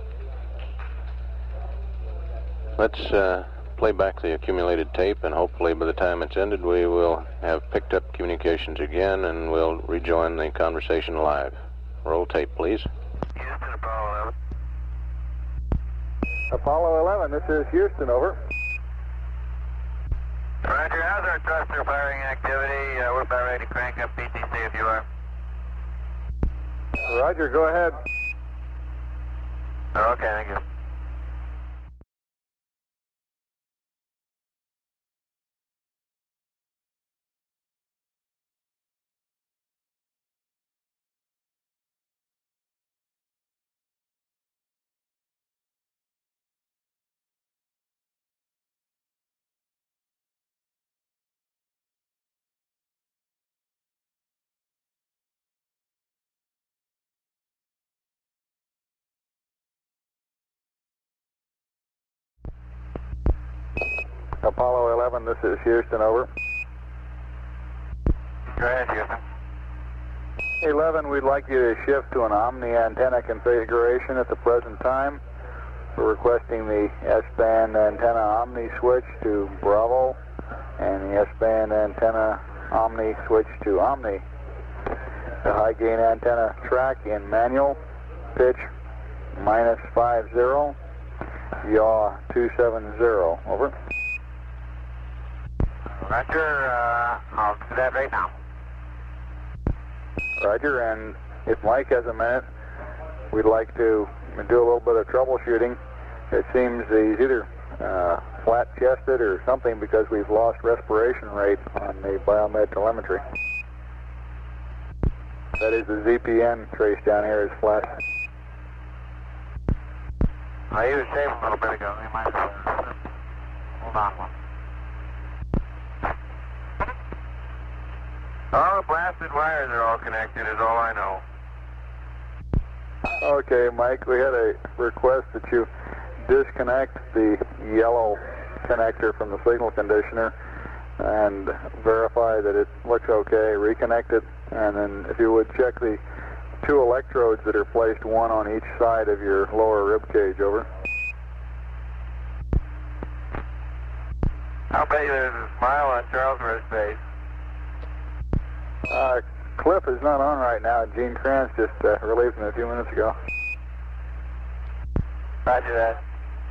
S6: Let's play back the accumulated tape, and hopefully by the time it's ended we will have picked up communications again and we'll rejoin the conversation live. Roll tape, please.
S2: Houston, Apollo 11.
S1: Apollo 11, this is Houston, over.
S2: Roger, how's our thruster firing activity? We're about ready to crank up PTC if you are.
S1: Roger, go ahead.
S2: Okay, thank you.
S1: Apollo 11, this is Houston, over.
S2: Go ahead, Houston.
S1: 11, we'd like you to shift to an Omni antenna configuration at the present time. We're requesting the S-band antenna Omni switch to Bravo and the S-band antenna Omni switch to Omni. The high gain antenna track in manual, pitch -50, yaw 270, over.
S4: Roger, I'll do that right now.
S1: Roger, and if Mike has a minute, we'd like to do a little bit of troubleshooting. It seems he's either flat-chested or something because we've lost respiration rate on the biomed telemetry. That is, the ZPN trace down here is flat.
S4: He was shaving a little bit ago. He might have. Hold on one.
S2: All the blasted wires are all connected is all I know.
S1: Okay, Mike, we had a request that you disconnect the yellow connector from the signal conditioner and verify that it looks okay, reconnect it, and then if you would check the two electrodes that are placed one on each side of your lower rib cage, over.
S2: I'll bet you there's a smile on Charlesworth's face.
S1: Cliff is not on right now. Gene Kranz just relieved him a few minutes ago.
S2: Roger that.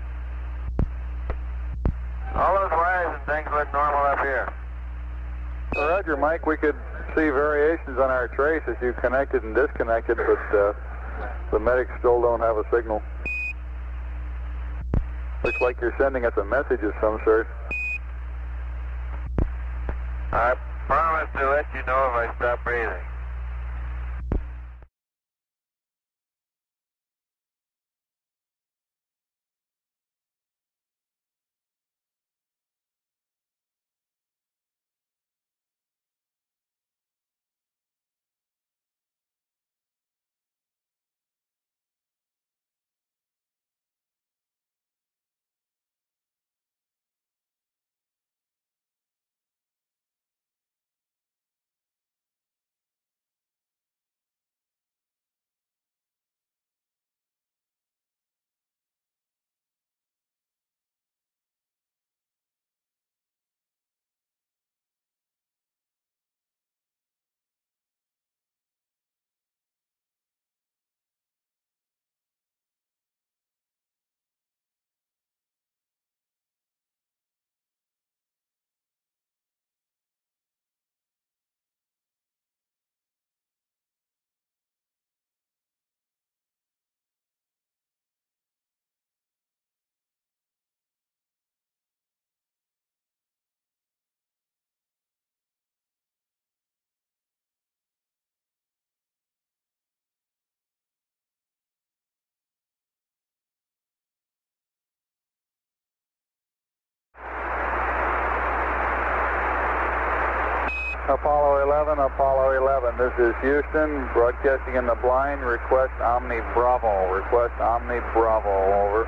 S2: All those wires and things look normal up here.
S1: Roger, Mike. We could see variations on our trace as you connected and disconnected, but the medics still don't have a signal. Looks like you're sending us a message of some sort.
S2: I promise to let you know if I stop breathing.
S1: Apollo 11, this is Houston, broadcasting in the blind, request Omni Bravo, over.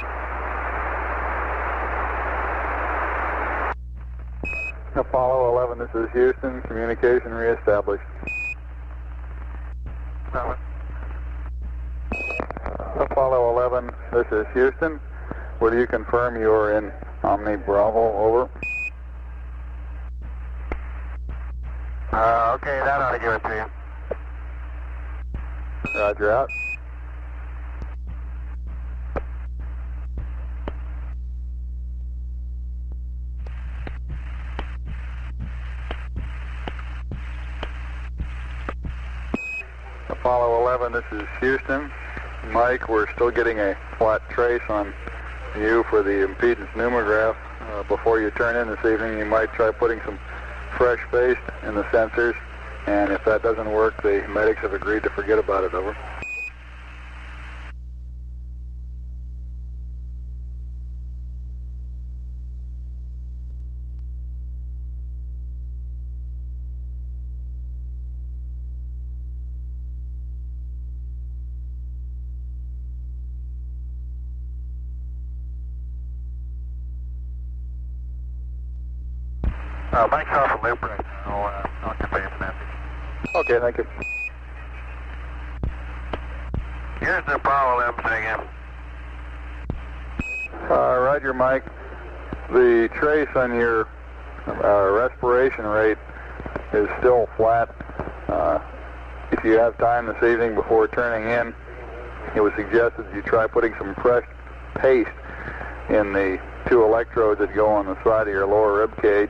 S1: Apollo 11, this is Houston, communication reestablished. Apollo 11, this is Houston, will you confirm you are in Omni Bravo, over?
S4: Okay, that ought to give it to you.
S1: Roger, out. Apollo 11, this is Houston. Mike, we're still getting a flat trace on you for the impedance numerograph. Before you turn in this evening, you might try putting some fresh paste in the sensors, and if that doesn't work, the medics have agreed to forget about it, over.
S5: Mike's off a loop right now. I'll convey the message.
S1: Okay, thank you.
S4: Here's the Apollo 11 again.
S1: Roger, Mike. The trace on your respiration rate is still flat. If you have time this evening before turning in, it was suggested you try putting some fresh paste in the 2 electrodes that go on the side of your lower rib cage.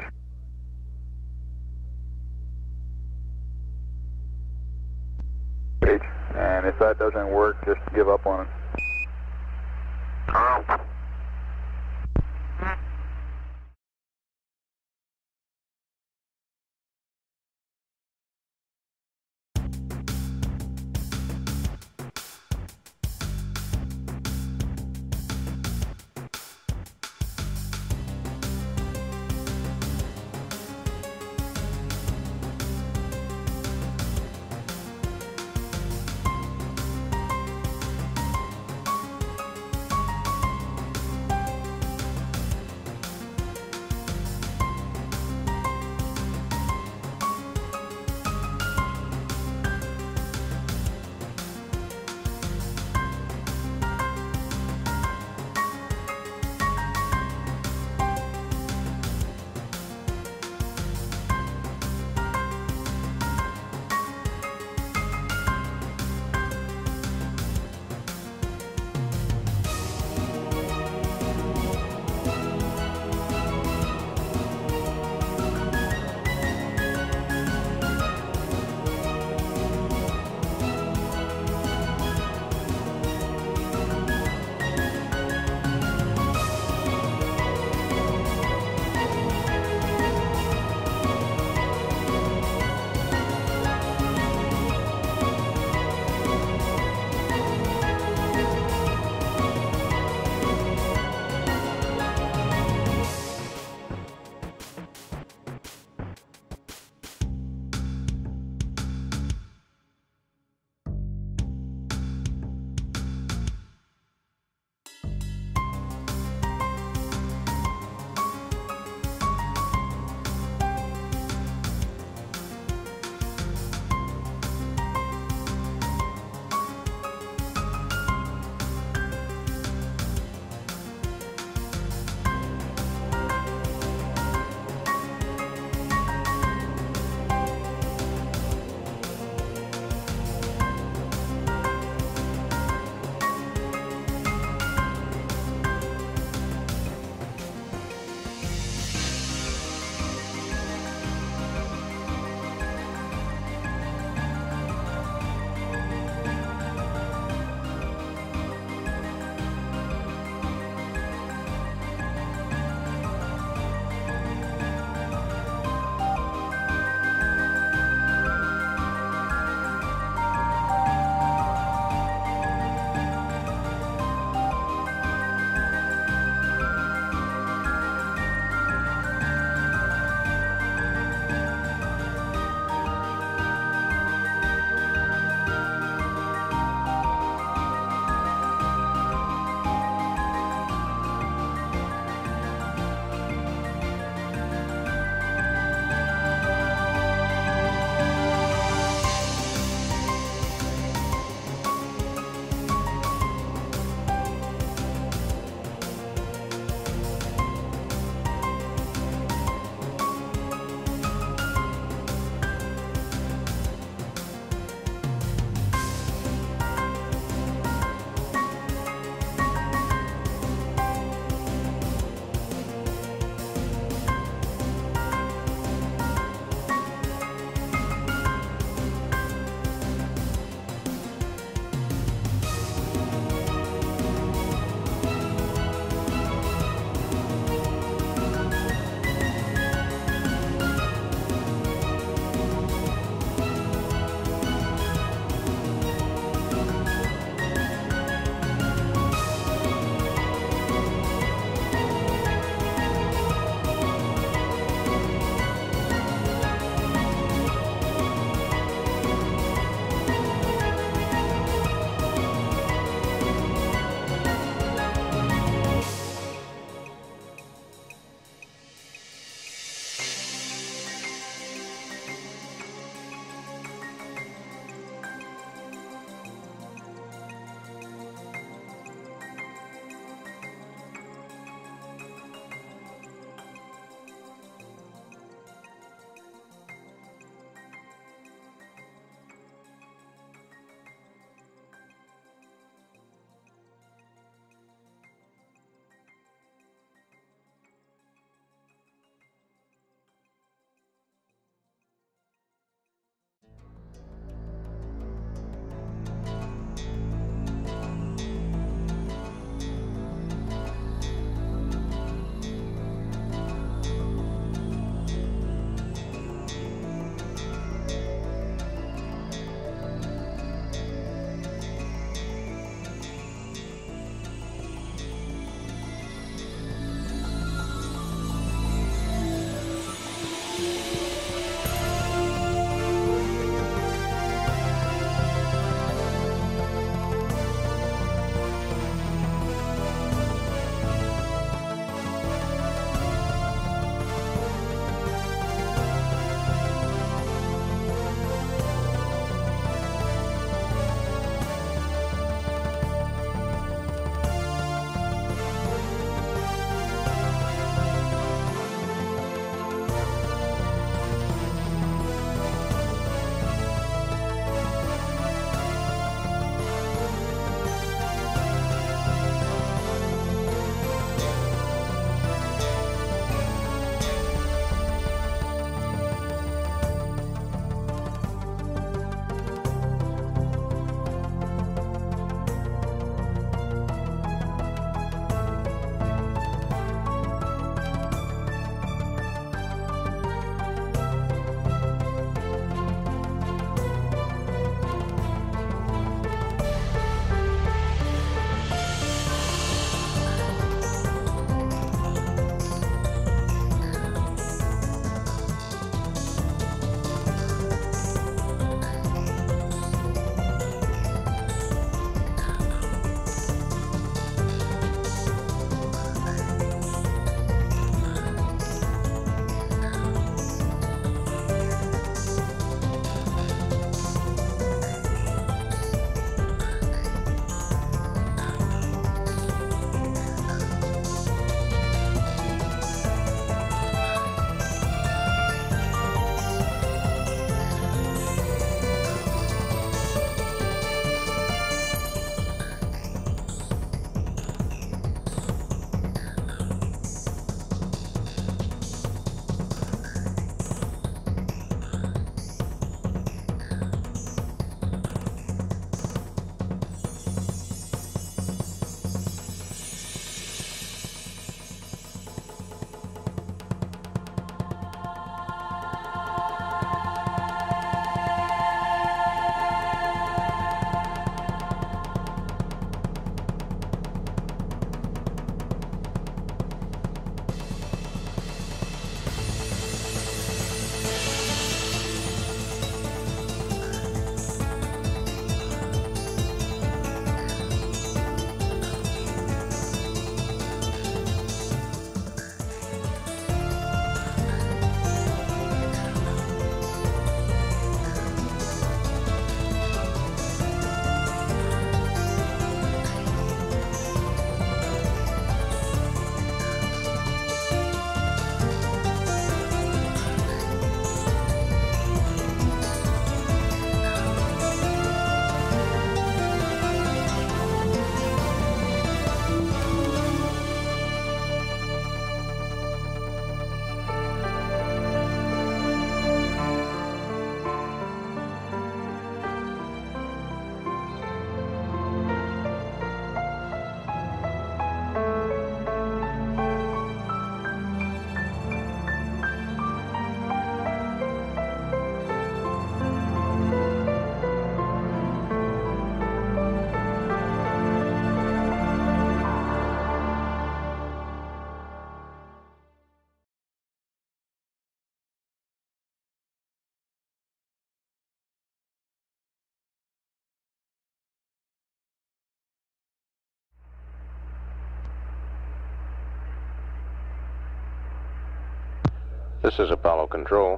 S1: And if that doesn't work, just give up on it.
S6: This is Apollo Control.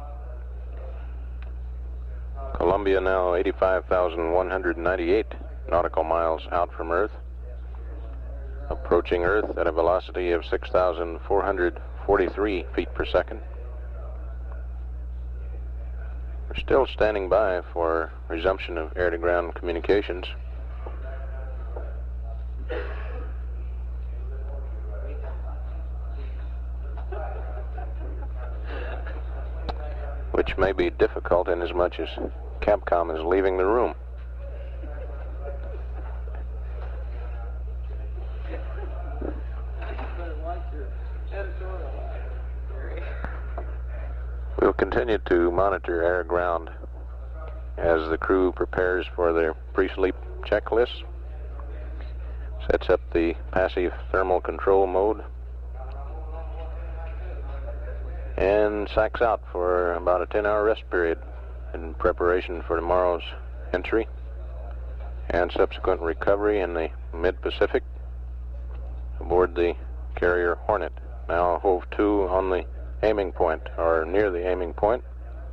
S6: Columbia now 85,198 nautical miles out from Earth. Approaching Earth at a velocity of 6,443 feet per second. We're still standing by for resumption of air-to-ground communications. Which may be difficult inasmuch as Capcom is leaving the room. We'll continue to monitor air-ground as the crew prepares for their pre-sleep checklist, sets up the passive thermal control mode, and sacks out for about a 10-hour rest period in preparation for tomorrow's entry and subsequent recovery in the mid-Pacific aboard the carrier Hornet. Now hove to on the aiming point, or near the aiming point.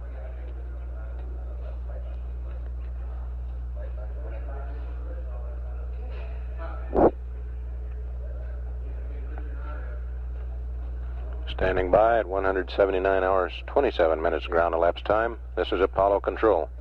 S6: Standing by at 179 hours, 27 minutes ground elapsed time. This is Apollo Control.